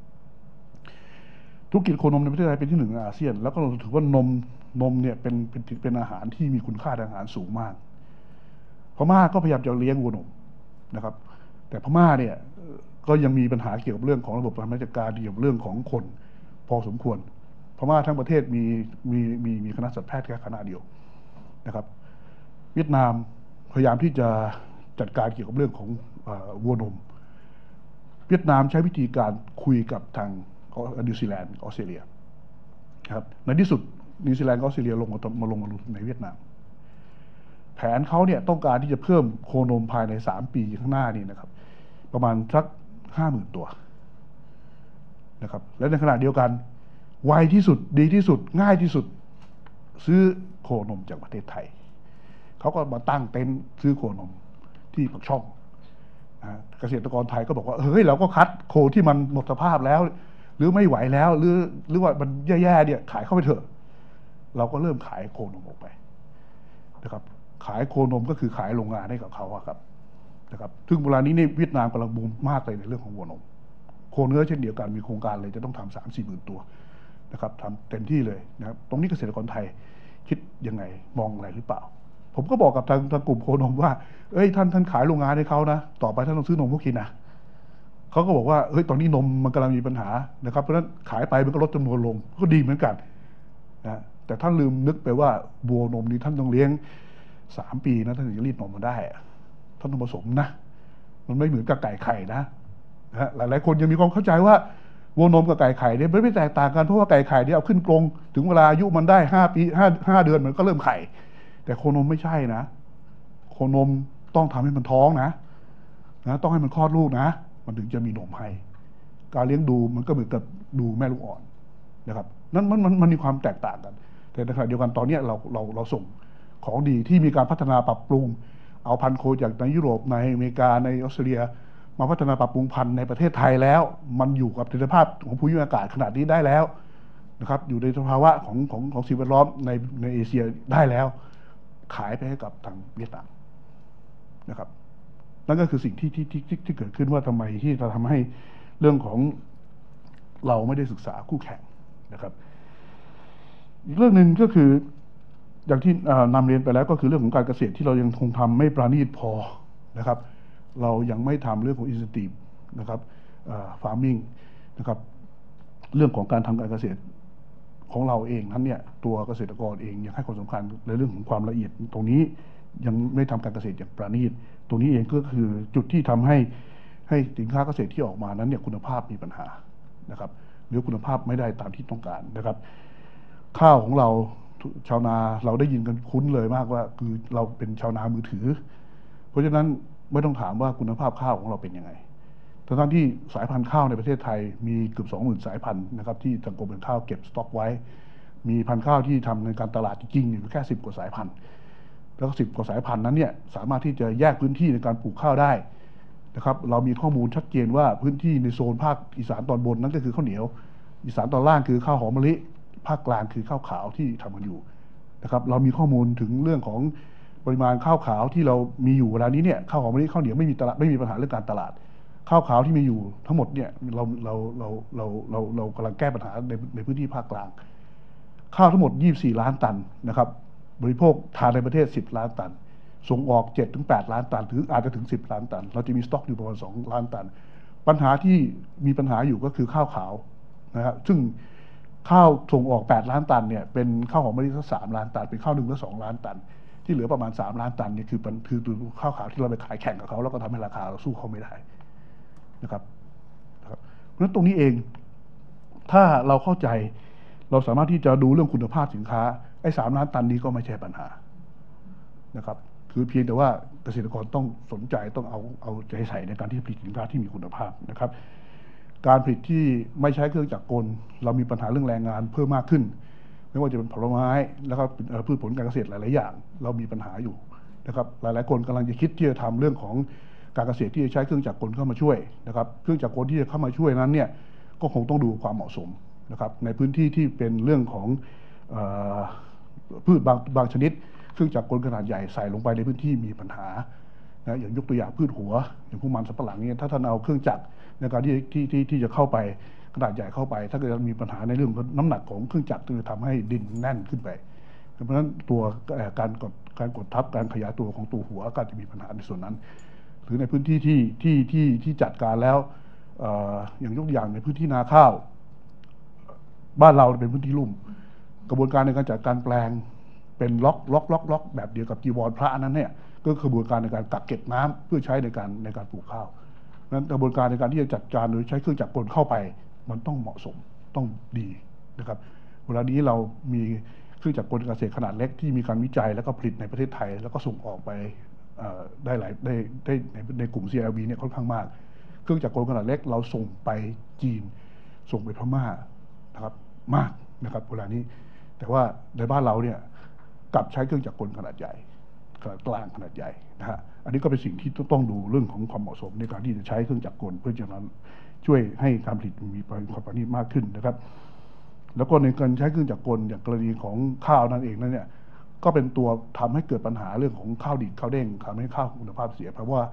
ธุรกิจโคนมในประเทศไทยเป็นที่หนึ่งในอาเซียนแล้วก็เราถือว่านมนมเนี่ยเป็นเป็นเป็นอาหารที่มีคุณค่าทางอาหารสูงมากพม่าก็พยายามจะเลี้ยงวัวนมนะครับแต่พม่าเนี่ยก็ยังมีปัญหาเกี่ยวกับเรื่องของระบบการราชการเกี่ยวกับเรื่องของคนพอสมควรพม่าทั้งประเทศมีมีมีมีคณะสัตวแพทย์แค่คณะเดียวนะครับเวียดนามพยายามที่จะจัดการเกี่ยวกับเรื่องของวัวนมเวียดนามใช้วิธีการคุยกับทางนิวซีแลนด์ออสเตรเลียครับในที่สุดนิวซีแลนด์ออสเตรเลียลงมามาลงมาในเวียดนามแผนเขาเนี่ยต้องการที่จะเพิ่มโคนมภายในสามปีข้างหน้านี่นะครับประมาณสักห้าหมื่นตัวนะครับและในขณะเดียวกันไวที่สุดดีที่สุดง่ายที่สุดซื้อโคนมจากประเทศไทยเขาก็มาตั้งเต็นท์ซื้อโคนมที่ปากช่องเกษตรกรไทยก็บอกว่าเฮ้ยเราก็คัดโคที่มันหมดสภาพแล้วหรือไม่ไหวแล้วหรือหรือว่ามันแย่ๆเนี่ยขายเข้าไปเถอะเราก็เริ่มขายโคนมออกไปนะครับขายโคนมก็คือขายโรงงานให้กับเขาครับนะครับซึ่งเวลานี้ในเวียดนามกำลังบูมมากเลยในเรื่องของวัวนมโคเนื้อเช่นเดียวกันมีโครงการเลยจะต้องทำสามสี่หมื่นตัวนะครับทำเต็มที่เลยนะครับตรงนี้เกษตรกรไทยคิดยังไงมองอะไรหรือเปล่าผมก็บอกกับทางทางกลุ่มโคนมว่าเอ้ยท่านท่านขายโรงงานให้เขานะต่อไปท่านต้องซื้อนมเขากินนะเขาก็บอกว่าเฮ้ยตอนนี้นมมันกำลังมีปัญหานะครับเพราะฉะนั้นขายไปมันก็ลดจำนวนลงก็ดีเหมือนกันนะแต่ท่านลืมนึกไปว่าบัวนมนี้ท่านต้องเลี้ยงสามปีนะท่านถึงจะรีดนมมาได้ท่านต้องผสมนะมันไม่เหมือนกับไก่ไข่นะนะฮะหลายๆคนยังมีความเข้าใจว่าวัวนมกับไก่ไข่เนี่ยไม่แตกต่างกันเพราะว่าไก่ไข่เนี่ยเอาขึ้นกรงถึงเวลาอายุมันได้ห้าปีห้าห้าเดือนมันก็เริ่มไข่แต่โคนมไม่ใช่นะโคนมต้องทำให้มันท้องนะนะต้องให้มันคลอดลูกนะมันถึงจะมีนมให้การเลี้ยงดูมันก็เหมือนกับดูแม่ลูกอ่อนนะครับนั้นมันมันมันมีความแตกต่างกันแต่ในขณะเดียวกันตอนนี้เราเราเราส่งของดีที่มีการพัฒนาปรับปรุงเอาพันธุ์โคจากในยุโรปในอเมริกาในออสเตรเลียมาพัฒนาปรับปรุงพันธุ์ในประเทศไทยแล้วมันอยู่กับคุณภาพของภูมิอากาศขนาดนี้ได้แล้วนะครับอยู่ในสภาวะของของของสิ่งแวดล้อมในในเอเชียได้แล้วขายไปให้กับทางเวียดนามนะครับนั่นก็คือสิ่งที่ที่ที่ที่เกิดขึ้นว่าทำไมที่จะทำให้เรื่องของเราไม่ได้ศึกษาคู่แข่งนะครับอีกเรื่องหนึ่งก็คืออย่างที่นำเรียนไปแล้วก็คือเรื่องของการเกษตรที่เรายังคงทำไม่ประณีตพอนะครับเรายังไม่ทำเรื่องของ incentive นะครับ farming นะครับเรื่องของการทำการเกษตรของเราเองนั้นเนี่ยตัวเกษตรกรเองยังให้ความสำคัญในเรื่องของความละเอียดตรงนี้ยังไม่ทำการเกษตรอย่างประณีตตรงนี้เองก็คือจุดที่ทำให้ให้สินค้าเกษตรที่ออกมานั้นเนี่ยคุณภาพมีปัญหานะครับหรือคุณภาพไม่ได้ตามที่ต้องการนะครับข้าวของเราชาวนาเราได้ยินกันคุ้นเลยมากว่าคือเราเป็นชาวนามือถือเพราะฉะนั้นไม่ต้องถามว่าคุณภาพข้าวของเราเป็นยังไงทั้งที่สายพันธุ์ข้าวในประเทศไทยมีเกือบสองหมื่นสายพันธุ์นะครับที่ทางกรมการข้าวเก็บสต็อกไว้มีพันธุ์ข้าวที่ทำในการตลาดจริงๆอยู่แค่สิบกว่าสายพันธุ์แล้วก็สิบกว่าสายพันธุ์นั้นเนี่ยสามารถที่จะแยกพื้นที่ในการปลูกข้าวได้นะครับเรามีข้อมูลชัดเจนว่าพื้นที่ในโซนภาคอีสานตอนบนนั้นก็คือข้าวเหนียวอีสานตอนล่างคือข้าวหอมมะลิภาคกลางคือข้าวขาวที่ทำกันอยู่นะครับเรามีข้อมูลถึงเรื่องของปริมาณข้าวขาวที่เรามีอยู่เวลานี้เนี่ยข้าวหอมมะลิข้าวเหนียวไม่มีตลาดไม่มีปัญหาเรื่องการตลาดข้าวขาวที่มีอยู่ทั้งหมดเนี่ยเราเราเราเราเราเรากำลังแก้ปัญหาในในพื้นที่ภาคกลางข้าวทั้งหมดยี่สิบสี่ล้านตันนะครับบริโภคทานในประเทศสิบล้านตันส่งออก เจ็ดถึงแปด ล้านตันหรืออาจจะถึงสิบล้านตันเราจะมีสต็อกอยู่ประมาณสองล้านตันปัญหาที่มีปัญหาอยู่ก็คือข้าวขาวนะครับซึ่งข้าวส่งออกแปดล้านตันเนี่ยเป็นข้าวหอมมะลิสักสามล้านตันเป็นข้าวหนึ่งละสองล้านตันที่เหลือประมาณสามล้านตันเนี่ยคือคือข้าวขาวที่เราไปขายแข่งกับเขาแล้วก็ทำให้ราคาเราสู้เขาไม่ได้นะครับเพราะฉะนั้นตรงนี้เองถ้าเราเข้าใจเราสามารถที่จะดูเรื่องคุณภาพสินค้าไอ้สามล้านตันนี้ก็ไม่ใช่ปัญหานะครับคือเพียงแต่ว่าเกษตรกรต้องสนใจต้องเอาเอาใจใส่ในการที่ผลิตสินค้าที่มีคุณภาพนะครับการผลิตที่ไม่ใช้เครื่องจักรกลเรามีปัญหาเรื่องแรงงานเพิ่มมากขึ้นไม่ว่าจะเป็นผลไม้แล้วก็พืชผลการเกษตรหลายๆอย่างเรามีปัญหาอยู่นะครับหลายๆคนกำลังจะคิดที่จะทำเรื่องของการเกษตรที่จะใช้เครื่องจักรกลเข้ามาช่วยนะครับเครื่องจักรกลที่จะเข้ามาช่วยนั้นเนี่ยก็คงต้องดูความเหมาะสมนะครับในพื้นที่ที่เป็นเรื่องของพืชบางบางชนิดเครื่องจักรกลขนาดใหญ่ใส่ลงไปในพื้นที่มีปัญหานะอย่างยกตัวอย่างพืชหัวอย่างพวกมันสำปะหลังเนี่ยถ้าท่านเอาเครื่องจักรในการที่ที่ที่ที่จะเข้าไปขนาดใหญ่เข้าไปถ้าเกิดมีปัญหาในเรื่องน้ำหนักของเครื่องจักรจะทำให้ดินแน่นขึ้นไปเพราะฉะนั้นตัวการกดการกดทับการขยายตัวของตัวหัวก็จะมีปัญหาในส่วนนั้นหรือในพื้นที่ที่ที่ที่ที่จัดการแล้วอย่างยกตัวอย่างในพื้นที่นาข้าวบ้านเราเป็นพื้นที่ลุ่มกระบวนการในการจัดการแปลงเป็นล็อกล็อกล็อกล็อกแบบเดียวกับจีวรพระนั้นเนี่ยก็คือกระบวนการในการกักเก็บน้ำเพื่อใช้ในการในการปลูกข้าวนั้นกระบวนการในการที่จะจัดการโดยใช้เครื่องจักรกลเข้าไปมันต้องเหมาะสมต้องดีนะครับเวลานี้เรามีเครื่องจักรกลเกษตรขนาดเล็กที่มีการวิจัยแล้วก็ผลิตในประเทศไทยแล้วก็ส่งออกไปได้หลายได้ได้ในในกลุ่ม ซี แอล วี เนี่ยค่อนข้างมากเครื่องจักรกลขนาดเล็กเราส่งไปจีนส่งไปพม่านะครับมากนะครับเวลานี้แต่ว่าในบ้านเราเนี่ยกลับใช้เครื่องจักรกลขนาดใหญ่ขนาดกลางขนาดใหญ่นะฮะอันนี้ก็เป็นสิ่งที่ต้องดูเรื่องของความเหมาะสมในการที่จะใช้เครื่องจักรกลเพื่อจะนั้นช่วยให้การผลิตมีความประณีตมากขึ้นนะครับแล้วก็ในการใช้เครื่องจักรกลอย่างกรณีของข้าวนั่นเองนั่นเนี่ยก็เป็นตัวทำให้เกิดปัญหาเรื่องของข้าวดิบข้าวเด้งทำให้ข้าวคุณภาพเสียเพราะว่า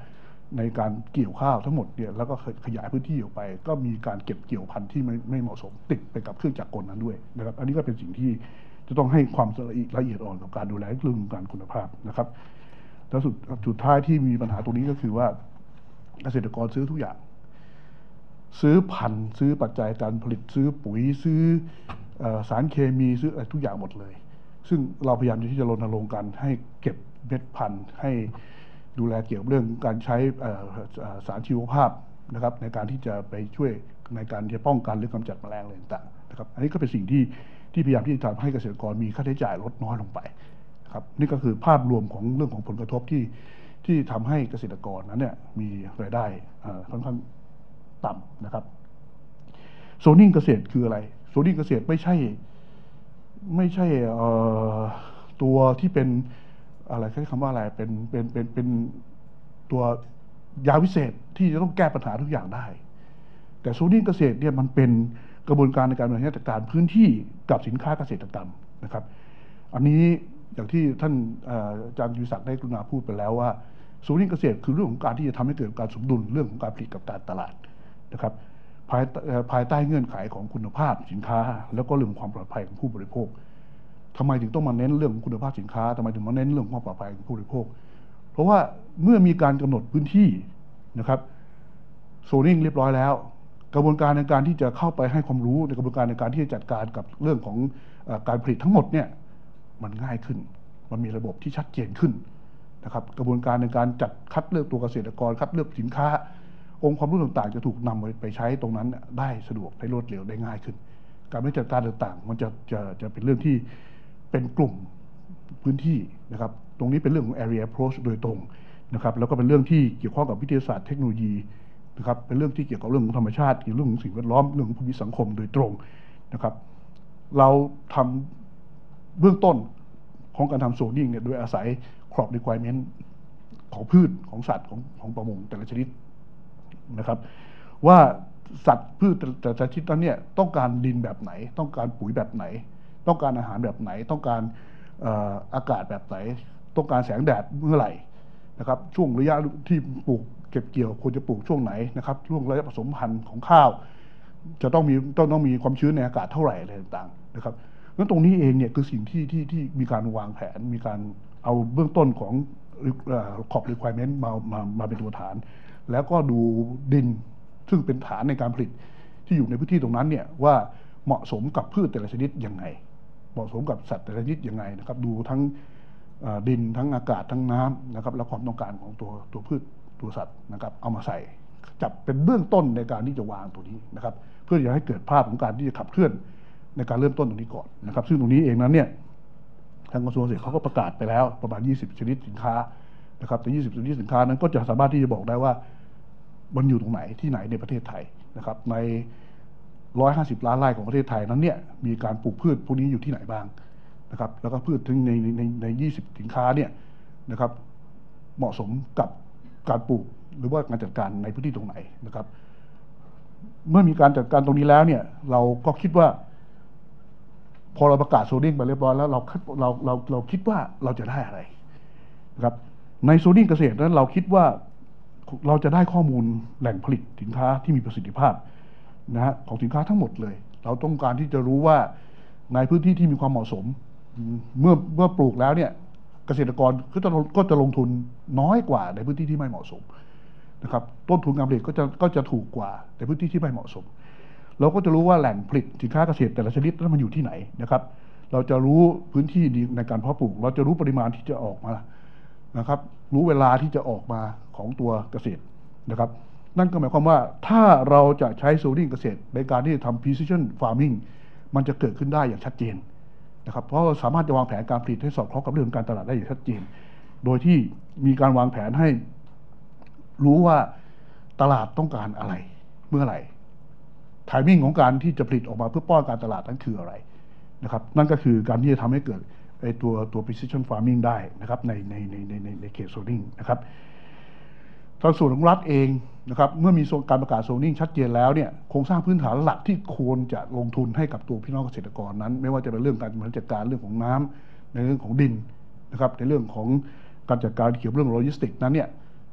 ในการเกี่ยวข้าวทั้งหมดเนี่ยแล้วก็ขยายพื้นที่ออกไปก็มีการเก็บเกี่ยวพันธุ์ที่ไม่ไม่เหมาะสมติดไปกับเครื่องจักรกลนั้นด้วยนะครับอันนี้ก็เป็นสิ่งที่จะต้องให้ความละเอียดอ่อนกับการดูแลเรื่องการคุณภาพนะครับแล้วสุดสุดท้ายที่มีปัญหาตรงนี้ก็คือว่าเกษตรกรซื้อทุกอย่างซื้อพันธุ์ซื้อปัจจัยการผลิตซื้อปุ๋ยซื้อสารเคมีซื้ออะไรทุกอย่างหมดเลยซึ่งเราพยายามที่จะรณรงค์กันให้เก็บเม็ดพันธุ์ให้ดูแลเกี่ยวกับเรื่องการใช้สารชีวภาพนะครับในการที่จะไปช่วยในการที่จะป้องกันหรือกำจัดแมลงอะไรต่างๆนะครับอันนี้ก็เป็นสิ่งที่ที่พยายามที่จะทำให้เกษตรกรมีค่าใช้จ่ายลดน้อยลงไปครับนี่ก็คือภาพรวมของเรื่องของผลกระทบที่ที่ทำให้เกษตรกรนั้นเนี่ยมีรายได้ค่อนข้างต่ำนะครับโซนิ่งเกษตรคืออะไรโซนิ่งเกษตรไม่ใช่ไม่ใช่ตัวที่เป็นอะไรใช้คำว่าอะไรเป็นเป็นเป็นเป็นตัวยาวิเศษที่จะต้องแก้ปัญหาทุกอย่างได้แต่โซนิ่งเกษตรเนี่ยมันเป็นกระบวนการในการบริหารจัดการพื้นที่กับสินค้าเกษตรกรรมนะครับอันนี้อย่างที่ท่านอาจารย์ยุศักดิ์ได้กรุณาพูดไปแล้วว่าโซนิ่งเกษตรคือเรื่องของการที่จะทำให้เกิดการสมดุลเรื่องของการผลิตกับการตลาดนะครับภายภายใต้เงื่อนไขของคุณภาพสินค้าแล้วก็เรื่องความปลอดภัยของผู้บริโภคทำไมถึงต้องมาเน้นเรื่องคุณภาพสินค้าทำไมถึงมาเน้นเรื่องความปลอดภัยของผู้บริโภคเพราะว่าเมื่อมีการกำหนดพื้นที่นะครับโซนิ่งเรียบร้อยแล้วกระบวนการในการที่จะเข้าไปให้ความรู้ในกระบวนการในการที่จะจัดการกับเรื่องของการผลิตทั้งหมดเนี่ยมันง่ายขึ้นมันมีระบบที่ชัดเจนขึ้นนะครับกระบวนการในการจัดคัดเลือกตัวเกษตรกรคัดเลือกสินค้าองค์ความรู้ต่างๆจะถูกนำไปใช้ตรงนั้นได้สะดวกได้รวดเร็วได้ง่ายขึ้นการบริหารจัดการต่างๆมันจะจะจะเป็นเรื่องที่เป็นกลุ่มพื้นที่นะครับตรงนี้เป็นเรื่องของ area approach โดยตรงนะครับแล้วก็เป็นเรื่องที่เกี่ยวข้องกับวิทยาศาสตร์เทคโนโลยีนะครับเป็นเรื่องที่เกี่ยวกับเรื่องของธรรมชาติเกี่ยวกับเรื่องของสิ่งแวดล้อมเรื่องของภูมิสังคมโดยตรงนะครับเราทำเบื้องต้นของการทำโซนิ่งเนี่ยโดยอาศัย crop requirement ของพืชของสัตว์ของของประมงแต่ละชนิดนะครับว่าสัตว์พืชแต่ละชนิดนั้นเนี่ยต้องการดินแบบไหนต้องการปุ๋ยแบบไหนต้องการอาหารแบบไหนต้องการอากาศแบบไหนต้องการแสงแดดเมื่อไหร่นะครับช่วงระยะที่ปลูกเก็บเกี่ยวควรจะปลูกช่วงไหนนะครับช่วงระยะผสมพันธุ์ของข้าวจะต้องมีต้องต้องมีความชื้นในอากาศเท่าไหร่อะไรต่างๆนะครับงั้นตรงนี้เองเนี่ยคือสิ่งที่ที่ที่มีการวางแผนมีการเอาเบื้องต้นของขอบ requirement มามามาเป็นตัวฐานแล้วก็ดูดินซึ่งเป็นฐานในการผลิตที่อยู่ในพื้นที่ตรงนั้นเนี่ยว่าเหมาะสมกับพืชแต่ละชนิดยังไงเหมาะสมกับสัตว์แต่ละชนิดยังไงนะครับดูทั้งดินทั้งอากาศทั้งน้ำนะครับและความต้องการของตัวตัวพืชตัวสัตว์นะครับเอามาใส่จับเป็นเบื้องต้นในการที่จะวางตัวนี้นะครับเพื่อจะให้เกิดภาพของการที่จะขับเคลื่อนในการเริ่มต้นตรงนี้ก่อนนะครับซึ่งตรงนี้เองนั้นเนี่ยทางกระทรวงเกษตรเขาก็ประกาศไปแล้วประมาณยี่สิบชนิดสินค้านะครับแต่ยี่สิบชนิดสินค้านั้นก็จะสามารถที่จะบอกได้ว่ามันอยู่ตรงไหนที่ไหนในประเทศไทยนะครับในหนึ่งร้อยห้าสิบล้านไร่ของประเทศไทยนั้นเนี่ยมีการปลูกพืชพวกนี้อยู่ที่ไหนบ้างนะครับแล้วก็พืชทั้งในในในยี่สิบสินค้าเนี่ยนะครับเหมาะสมกับการปลูกหรือว่าการจัดการในพื้นที่ตรงไหนนะครับเมื่อมีการจัดการตรงนี้แล้วเนี่ยเราก็คิดว่าพอเราประกาศโซนิ่งไปเรียบร้อยแล้วเราเราเราเราคิดว่าเราจะได้อะไรนะครับในโซนิ่งเกษตรนั้นเราคิดว่าเราจะได้ข้อมูลแหล่งผลิตสินค้าที่มีประสิทธิภาพนะฮะของสินค้าทั้งหมดเลยเราต้องการที่จะรู้ว่าในพื้นที่ที่มีความเหมาะสมเมื่อเมื่อปลูกแล้วเนี่ยเกษตรกรก็จะก็จะลงทุนน้อยกว่าในพื้นที่ที่ไม่เหมาะสมนะครับต้นทุนการผลิตก็จะก็จะถูกกว่าในพื้นที่ที่ไม่เหมาะสมเราก็จะรู้ว่าแหล่งผลิตสินค้าเกษตรแต่ละชนิดนั้นมันอยู่ที่ไหนนะครับเราจะรู้พื้นที่ในการเพาะปลูกเราจะรู้ปริมาณที่จะออกมานะครับรู้เวลาที่จะออกมาของตัวเกษตรนะครับนั่นก็หมายความว่าถ้าเราจะใช้โซนิ่งเกษตรในการที่จะทำ precision farming มันจะเกิดขึ้นได้อย่างชัดเจนนะครับเพราะเราสามารถจะวางแผนการผลิตให้สอดคล้องกับเรื่องการตลาดได้อย่างชัดเจนโดยที่มีการวางแผนให้รู้ว่าตลาดต้องการอะไรเมื่อไหร่ไทมิ่งของการที่จะผลิตออกมาเพื่อป้อนการตลาดนั้นคืออะไรนะครับนั่นก็คือการที่จะทำให้เกิดไอ้ตัวตัว precision farming ได้นะครับในในในในในในเขตโซนิ่งนะครับทางส่วนของรัฐเองนะครับเมื่อมีการประกาศโซนิ่งชัดเจนแล้วเนี่ยโครงสร้างพื้นฐานหลักที่ควรจะลงทุนให้กับตัวพี่น้องเกษตรกรนั้นไม่ว่าจะเป็นเรื่องการบริหารจัดการเรื่องของน้ำในเรื่องของดินนะครับในเรื่องของการจัดการเกี่ยวกับเรื่องโลจิสติกนั้นเนี่ย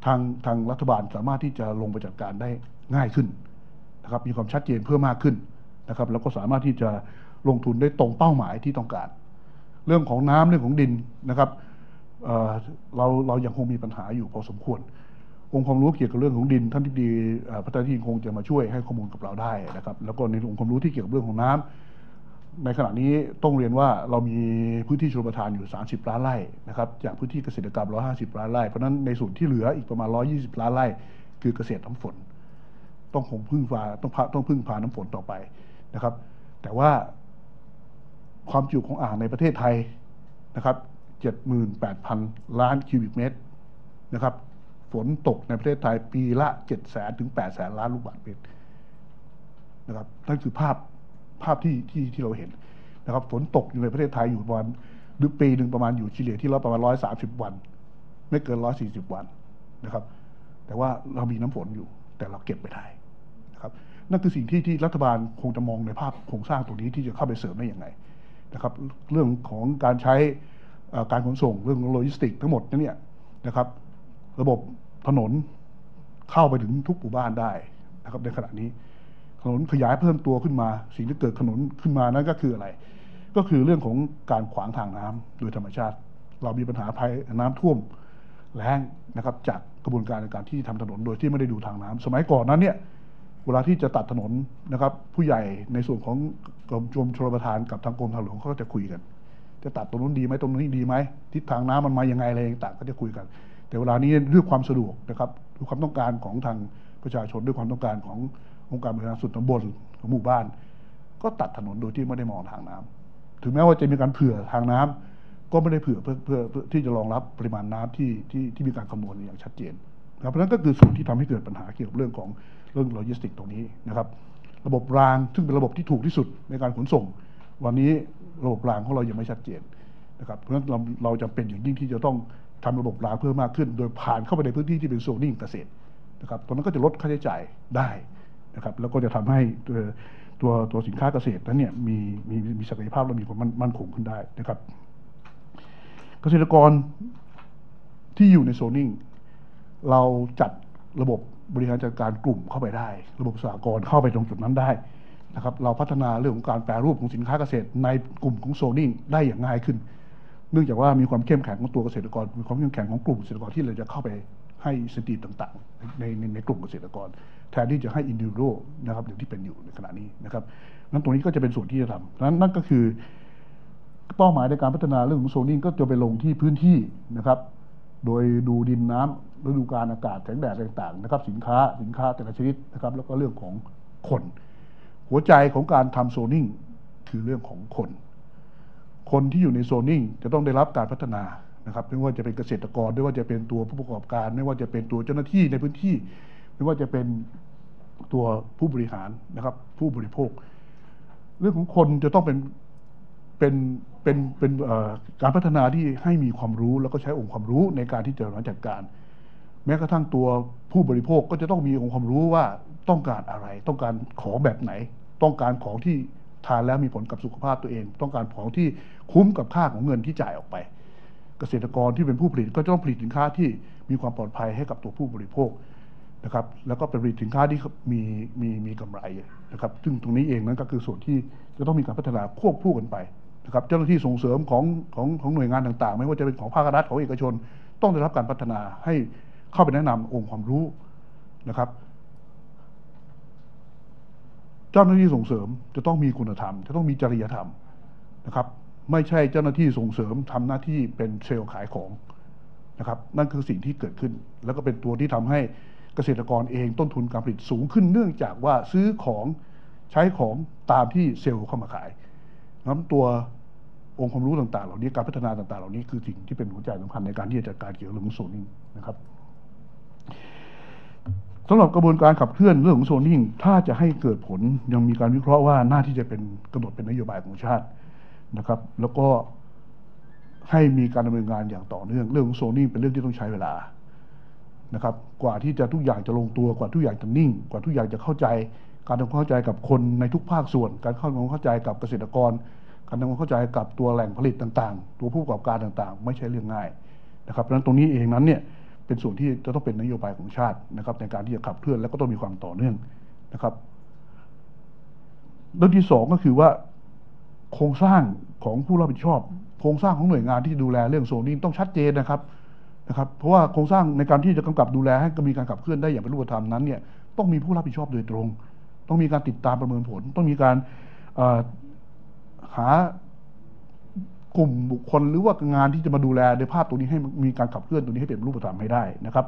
ทางทางรัฐบาลสามารถที่จะลงไปจัดการได้ง่ายขึ้นนะครับมีความชัดเจนเพิ่มมากขึ้นนะครับแล้วก็สามารถที่จะลงทุนได้ตรงเป้าหมายที่ต้องการเรื่องของน้ำเรื่องของดินนะครับ เอ่อเราเรายังคงมีปัญหาอยู่พอสมควรองค์ความรู้เกี่ยวกับเรื่องของดินท่านที่ดีพัฒนาที่คงจะมาช่วยให้ข้อมูลกับเราได้นะครับแล้วก็ในองค์ความรู้ที่เกี่ยวกับเรื่องของน้ำในขณะนี้ต้องเรียนว่าเรามีพื้นที่ชลประทานอยู่สามสิบล้านไร่นะครับจากพื้นที่เกษตรกรรมหนึ่งร้อยห้าสิบล้านไร่เพราะฉะนั้นในส่วนที่เหลืออีกประมาณหนึ่งร้อยยี่สิบล้านไร่คือเกษตรน้ำฝนต้องคงพึ่งพาต้องต้องพึ่งพาน้ำฝนต่อไปนะครับแต่ว่าความจุของอ่างในประเทศไทยนะครับเจ็ดหมื่นแปดพัน ล้านคิวบิกเมตรนะครับฝนตกในประเทศไทยปีละเจ็ดแสนถึงแปดแสนล้านลูกบาศก์เมตรนะครับนั่นคือภาพภาพที่ที่ที่เราเห็นนะครับฝนตกอยู่ในประเทศไทยอยู่ประมาณหรือปีหนึ่งประมาณอยู่เฉลี่ยที่เราประมาณร้อยสามสิบวันไม่เกินร้อยสี่สิบวันนะครับแต่ว่าเรามีน้ำฝนอยู่แต่เราเก็บไม่ได้นะครับนั่นคือสิ่งที่ที่รัฐบาลคงจะมองในภาพโครงสร้างตรงนี้ที่จะเข้าไปเสริมได้อย่างไรนะครับเรื่องของการใช้การขนส่งเรื่องโลจิสติกทั้งหมดนั่นเนี่ยนะครับระบบถนนเข้าไปถึงทุกหมู่บ้านได้นะครับในขณะนี้ถนนขยายเพิ่มตัวขึ้นมาสิ่งที่เกิดถนนขึ้นมานั้นก็คืออะไรก็คือเรื่องของการขวางทางน้ำโดยธรรมชาติเรามีปัญหาภัยน้ำท่วมแล้งนะครับจากกระบวนการในการที่ทำถนนโดยที่ไม่ได้ดูทางน้ำสมัยก่อนนั้นเนี่ยเวลาที่จะตัดถนนนะครับผู้ใหญ่ในส่วนของกรมชลชลประทานกับทางกรมทางหลวงเขาก็จะคุยกันจะตัดตรงนู้นดีไหมตรงนี้ดีไหมทิศทางน้ำมันมายังไงอะไรต่างก็จะคุยกันแต่เวลานี้ด้วยความสะดวกนะครับด้วยความต้องการของทางประชาชนด้วยความต้องการขององค์การบริหารส่วนตำบลของหมู่บ้านก็ตัดถนนโดยที่ไม่ได้มองทางน้ำถึงแม้ว่าจะมีการเผื่อทางน้ำก็ไม่ได้เผื่อเพื่อเพื่อเพื่อที่จะรองรับปริมาณน้ำที่ที่ที่มีการคำนวณอย่างชัดเจนนะครับเพราะฉะนั้นก็คือส่วนที่ทำให้เกิดปัญหาเกี่ยวกับเรื่องของเรื่องโลจิสติกตรงนี้นะครับระบบรางซึ่งเป็นระบบที่ถูกที่สุดในการขนส่งวันนี้ระบบรางของเรายังไม่ชัดเจนนะครับเพราะฉะนั้นเราเราจำเป็นอย่างยิ่งที่จะต้องทำระบบรางเพิ่มมากขึ้นโดยผ่านเข้าไปในพื้นที่ที่เป็นโซนิ่งเกษตรนะครับตรงนั้นก็จะลดค่าใช้จ่ายได้นะครับแล้วก็จะทำให้ตัวตัวตัวสินค้าเกษตรนั้นเนี่ยมีมีมีศักยภาพและมีความมั่นคงขึ้นได้นะครับเกษตรกรที่อยู่ในโซนิ่งเราจัดระบบบริหารจัดการกลุ่มเข้าไปได้ระบบสหกรณ์เข้าไปตรงจุดนั้นได้นะครับเราพัฒนาเรื่องของการแปรรูปของสินค้าเกษตรในกลุ่มของโซนิ่งได้อย่างง่ายขึ้นเนื่องจากว่ามีความเข้มแข็งของตัวเกษตรกรมีความเข้มแข็งของกลุ่มเกษตรกรที่เราจะเข้าไปให้สติต่างๆในในในกลุ่มเกษตรกรแทนที่จะให้อินดิวิโดนะครับอย่างที่เป็นอยู่ในขณะนี้นะครับนั้นตรงนี้ก็จะเป็นส่วนที่จะทำนั้นนั่นก็คือเป้าหมายในการพัฒนาเรื่องของโซนิ่งก็จะไปลงที่พื้นที่นะครับโดยดูดินน้ำฤดูกาลอากาศแสงแดดต่างๆนะครับสินค้าสินค้าแต่ละชนิดนะครับแล้วก็เรื่องของคนหัวใจของการทำโซนิ่งคือเรื่องของคนคนที่อยู่ในโซนิ่งจะต้องได้รับการพัฒนานะครับไม่ว่าจะเป็นเกษตรกรไม่ว่าจะเป็นตัวผู้ประกอบการไม่ว่าจะเป็นตัวเจ้าหน้าที่ในพื้นที่ไม่ว่าจะเป็นตัวผู้บริหารนะครับผู้บริโภคเรื่องของคนจะต้องเป็นเป็นเป็นเป็นการพัฒนาที่ให้มีความรู้แล้วก็ใช้องค์ความรู้ในการที่จะบริหารจัดการแม้กระทั่งตัวผู้บริโภคก็จะต้องมีองค์ความรู้ว่าต้องการอะไรต้องการของแบบไหนต้องการของที่ทานแล้วมีผลกับสุขภาพตัวเองต้องการของที่คุ้มกับค่าของเงินที่จ่ายออกไปเกษตรกรที่เป็นผู้ผลิตก็จะต้องผลิตสินค้าที่มีความปลอดภัยให้กับตัวผู้บริโภคนะครับแล้วก็เป็นผลิตสินค้าที่มีมีมีกำไรนะครับซึ่งตรงนี้เองนั้นก็คือส่วนที่จะต้องมีการพัฒนาควบคู่กันไปนะครับเจ้าหน้าที่ส่งเสริมของของของหน่วยงานต่างๆไม่ว่าจะเป็นของภาครัฐของเอกชนต้องได้รับการพัฒนาให้เข้าไปแนะนำองค์ความรู้นะครับเจ้าหน้าที่ส่งเสริมจะต้องมีคุณธรรมจะต้องมีจริยธรรมนะครับไม่ใช่เจ้าหน้าที่ส่งเสริมทำหน้าที่เป็นเซลล์ขายของนะครับนั่นคือสิ่งที่เกิดขึ้นแล้วก็เป็นตัวที่ทำให้เกษตรกรเองต้นทุนการผลิตสูงขึ้นเนื่องจากว่าซื้อของใช้ของตามที่เซลล์เข้ามาขายนั้นตัวองค์ความรู้ต่างๆเหล่านี้การพัฒนาต่างๆเหล่านี้คือสิ่งที่เป็นหัวใจสำคัญในการที่จะจัดการเกี่ยวกับเรื่องโซนนิ่งนะครับสำหรับกระบวนการขับเคลื่อนเรื่องของโซนนิ่งถ้าจะให้เกิดผลยังมีการวิเคราะห์ว่าน่าที่จะเป็นกำหนดเป็นนโยบายของชาตินะครับแล้วก็ให้มีการดำเนินงานอย่างต่อเนื่องเรื่องของโซนนิ่งเป็นเรื่องที่ต้องใช้เวลานะครับกว่าที่จะทุกอย่างจะลงตัวกว่าทุกอย่างจะนิ่งกว่าทุกอย่างจะเข้าใจการทำความเข้าใจกับคนในทุกภาคส่วนการเข้าความเข้าใจกับเกษตรกรการทำความเข้าใจกับตัวแหล่งผลิตต่างๆตัวผู้ประกอบการต่างๆไม่ใช่เรื่องง่ายนะครับเพราะฉะนั้นตรงนี้เองนั้นเนี่ยเเป็นส่วนที่จะต้องเป็นนโยบายของชาตินะครับในการที่จะขับเคลื่อนและก็ต้องมีความต่อเนื่องนะครับเรื่องที่สองก็คือว่าโครงสร้างของผู้รับผิดชอบโครงสร้างของหน่วยงานที่ดูแลเรื่องโซนนิ่งต้องชัดเจนนะครับนะครับเพราะว่าโครงสร้างในการที่จะกำกับดูแลให้มีการขับเคลื่อนได้อย่างเป็นรูปธรรมนั้นเนี่ยต้องมีผู้รับผิดชอบโดยตรงต้องมีการติดตามประเมินผลต้องมีการหากลุ่มบุคคลหรือว่างานที่จะมาดูแลในภาพตรงนี้ให้มีการขับเคลื่อนตรงนี้ให้เป็นรูปธรรมให้ได้นะครับ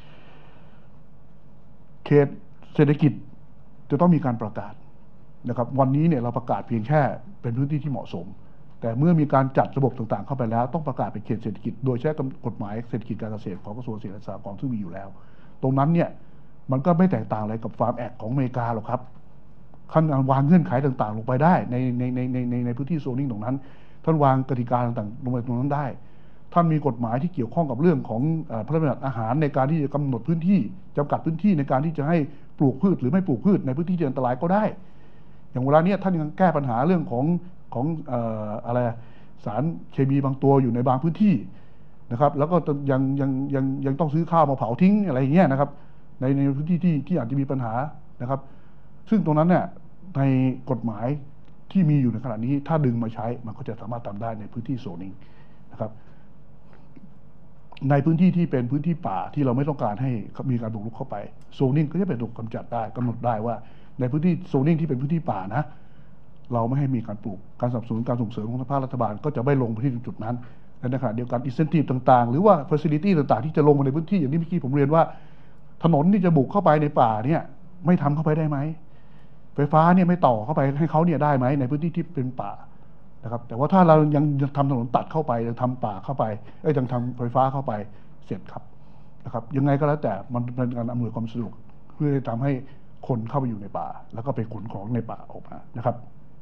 เขตเศรษฐกิจจะต้องมีการประกาศนะครับวันนี้เนี่ยเราประกาศเพียงแค่เป็นพื้นที่ที่เหมาะสมแต่เมื่อมีการจัดระบบต่างๆเข้าไปแล้วต้องประกาศเป็นเขตเศรษฐกิจโดยใช้กฎหมายเศรษฐกิจการเกษตรของกระทรวงเกษตรและสหกรณ์ซึ่งมีอยู่แล้วตรงนั้นเนี่ยมันก็ไม่แตกต่างอะไรกับฟาร์มแอคของอเมริกาหรอกครับขั้นวางเงื่อนไขต่างๆลงไปได้ในในในในในในพื้นที่โซนนิ่งตรงนั้นท่านวางกติกาต่างๆลงไปตรงนั้นได้ท่านมีกฎหมายที่เกี่ยวข้องกับเรื่องของพระราชบัญญัติอาหารในการที่จะกำหนดพื้นที่จำกัดพื้นที่ในการที่จะให้ปลูกพืชหรือไม่ปลูกพืชในพื้นที่ที่อันตรายก็ได้อย่างเวลานี้ท่านยังแก้ปัญหาเรื่องของของเอ่ออะไรสารเคมีบางตัวอยู่ในบางพื้นที่นะครับแล้วก็ยังยังยังยังต้องซื้อข้าวมาเผาทิ้งอะไรอย่างเงี้ยนะครับในในพื้นที่ที่ที่อาจจะมีปัญหานะครับซึ่งตรงนั้นเนี่ยในกฎหมายที่มีอยู่ในขณะนี้ถ้าดึงมาใช้มันก็จะสามารถทำได้ในพื้นที่โซนิ่งนะครับในพื้นที่ที่เป็นพื้นที่ป่าที่เราไม่ต้องการให้มีการบุกรุกเข้าไปโซนิ่งก็จะเป็นถูกกำจัดได้กำหนดได้ว่าในพื้นที่โซนิ่งที่เป็นพื้นที่ป่านะเราไม่ให้มีการปลูกการสนับสนุนการส่งเสริมของภาครัฐบาลก็จะไม่ลงไปที่จุดนั้นและในขณะเดียวกันอินเซนティブต่างๆหรือว่าฟ a ซิลิตี้ต่างๆที่จะลงมาในพื้นที่อย่างที่เมื่อกี้ผมเรียนว่าถนนที่จะบุกเข้าไปในป่าเนี่ยไม่ทำเข้าไปได้ไหมไฟฟ้าเนี่ยไม่ต่อเข้าไปให้เขาเนี่ยได้ไหมในพื้นที่ที่เป็นป่านะครับแต่ว่าถ้าเรายังทำถนนตัดเข้าไปยังทำป่าเข้าไปเอ้ยยังทำไฟฟ้าเข้าไปเสร็จครับนะครับยังไงก็แล้วแต่มันเป็นการอำนวยความสะดวกเพื่อทำให้คนเข้าไปอยู่ในป่าแล้วก็ไปขนของในป่าออกมานะครับ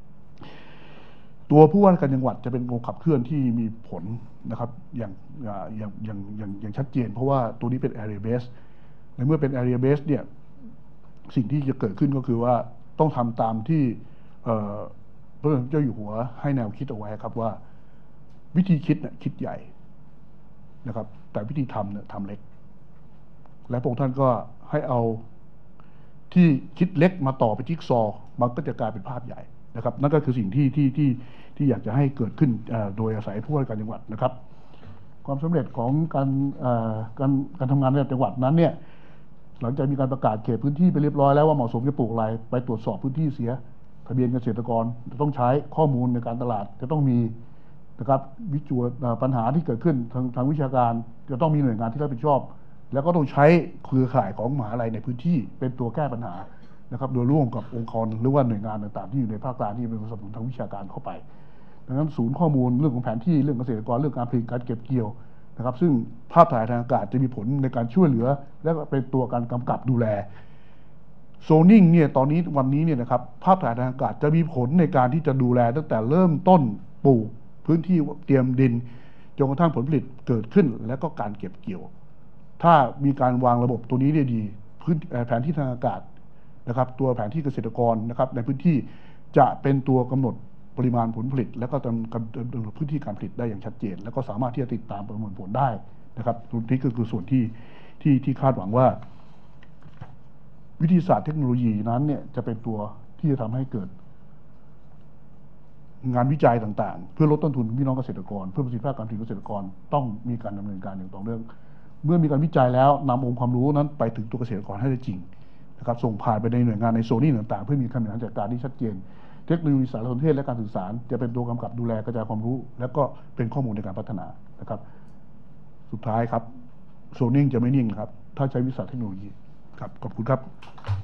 ตัวผู้ว่าราชการจังหวัดจะเป็นองค์ขับเคลื่อนที่มีผลนะครับอย่างอย่างอย่างอย่างอย่างชัดเจนเพราะว่าตัวนี้เป็น area base ในเมื่อเป็น area base เนี่ยสิ่งที่จะเกิดขึ้นก็คือว่าต้องทำตามที่พระบาทสมเด็จเจ้าอยู่หัวให้แนวคิดเอาไว้ครับว่าวิธีคิดเนี่ยคิดใหญ่นะครับแต่วิธีทำเนี่ยทำเล็กและพระองค์ท่านก็ให้เอาที่คิดเล็กมาต่อไปจิ๊กซอว์มันก็จะกลายเป็นภาพใหญ่นะครับนั่นก็คือสิ่งที่ที่ที่ที่อยากจะให้เกิดขึ้นโดยอาศัยผู้ว่าราชการจังหวัดนะครับความสำเร็จของการการการทำงานในจังหวัดนั้นเนี่ยหลังจากมีการประกาศเขตพื้นที่ไปเรียบร้อยแล้วว่าเหมาะสมจะปลูกอะไรไปตรวจสอบพื้นที่เสียทะเบียนเกษตรกรจะต้องใช้ข้อมูลในการตลาดจะต้องมีนะครับวิจารณ์ปัญหาที่เกิดขึ้นทางทางวิชาการจะต้องมีหน่วยงานที่รับผิดชอบแล้วก็ต้องใช้เครือข่ายของมหาลัยในพื้นที่เป็นตัวแก้ปัญหานะครับโดยร่วมกับองค์กรหรือว่าหน่วยงานต่างๆที่อยู่ในภาคกลางที่เป็นสนับสนุนทางวิชาการเข้าไปดังนั้นศูนย์ข้อมูลเรื่องของแผนที่เรื่องเกษตรกรเรื่องการผลิตการเก็บเกี่ยวนะครับซึ่งภาพถ่ายทางอากาศจะมีผลในการช่วยเหลือและเป็นตัวการกำกับดูแลโซนิ่งเนี่ยตอนนี้วันนี้เนี่ยนะครับภาพถ่ายทางอากาศจะมีผลในการที่จะดูแลตั้งแต่เริ่มต้นปลูกพื้นที่เตรียมดินจนกระทั่งผลผลิตเกิดขึ้นแล้วก็การเก็บเกี่ยวถ้ามีการวางระบบตัวนี้ได้ดีพื้นแผนที่ทางอากาศนะครับตัวแผนที่เกษตรกรนะครับในพื้นที่จะเป็นตัวกำหนดปริมาณผลผลิตและก็กำหนดพื้นที่การผลิตได้อย่างชัดเจนแล้วก็สามารถที่จะติดตามประเมินผลได้นะครับตรงนี้ก็คือส่วนที่ที่ที่คาดหวังว่าวิทยาศาสตร์เทคโนโลยีนั้นเนี่ยจะเป็นตัวที่จะทำให้เกิดงานวิจัยต่างๆเพื่อลดต้นทุนพี่น้องเกษตรกรเพื่อประสิทธิภาพการผลิตเกษตรกรต้องมีการดำเนินการอย่างต่อเนื่องเมื่อมีการวิจัยแล้วนำองค์ความรู้นั้นไปถึงตัวเกษตรกรให้ได้จริงนะครับส่งผ่านไปในหน่วยงานในโซนนี้ต่างๆเพื่อมีคำบริหารจัดการที่ชัดเจนเทคโนโลยีสารสนเทศและการสื่อสารจะเป็นตัวกำกับดูแลกระจายความรู้และก็เป็นข้อมูลในการพัฒนานะครับสุดท้ายครับโซนิ่งจะไม่นิ่งนะครับถ้าใช้วิสัยเทคโนโลยีครับขอบคุณครับ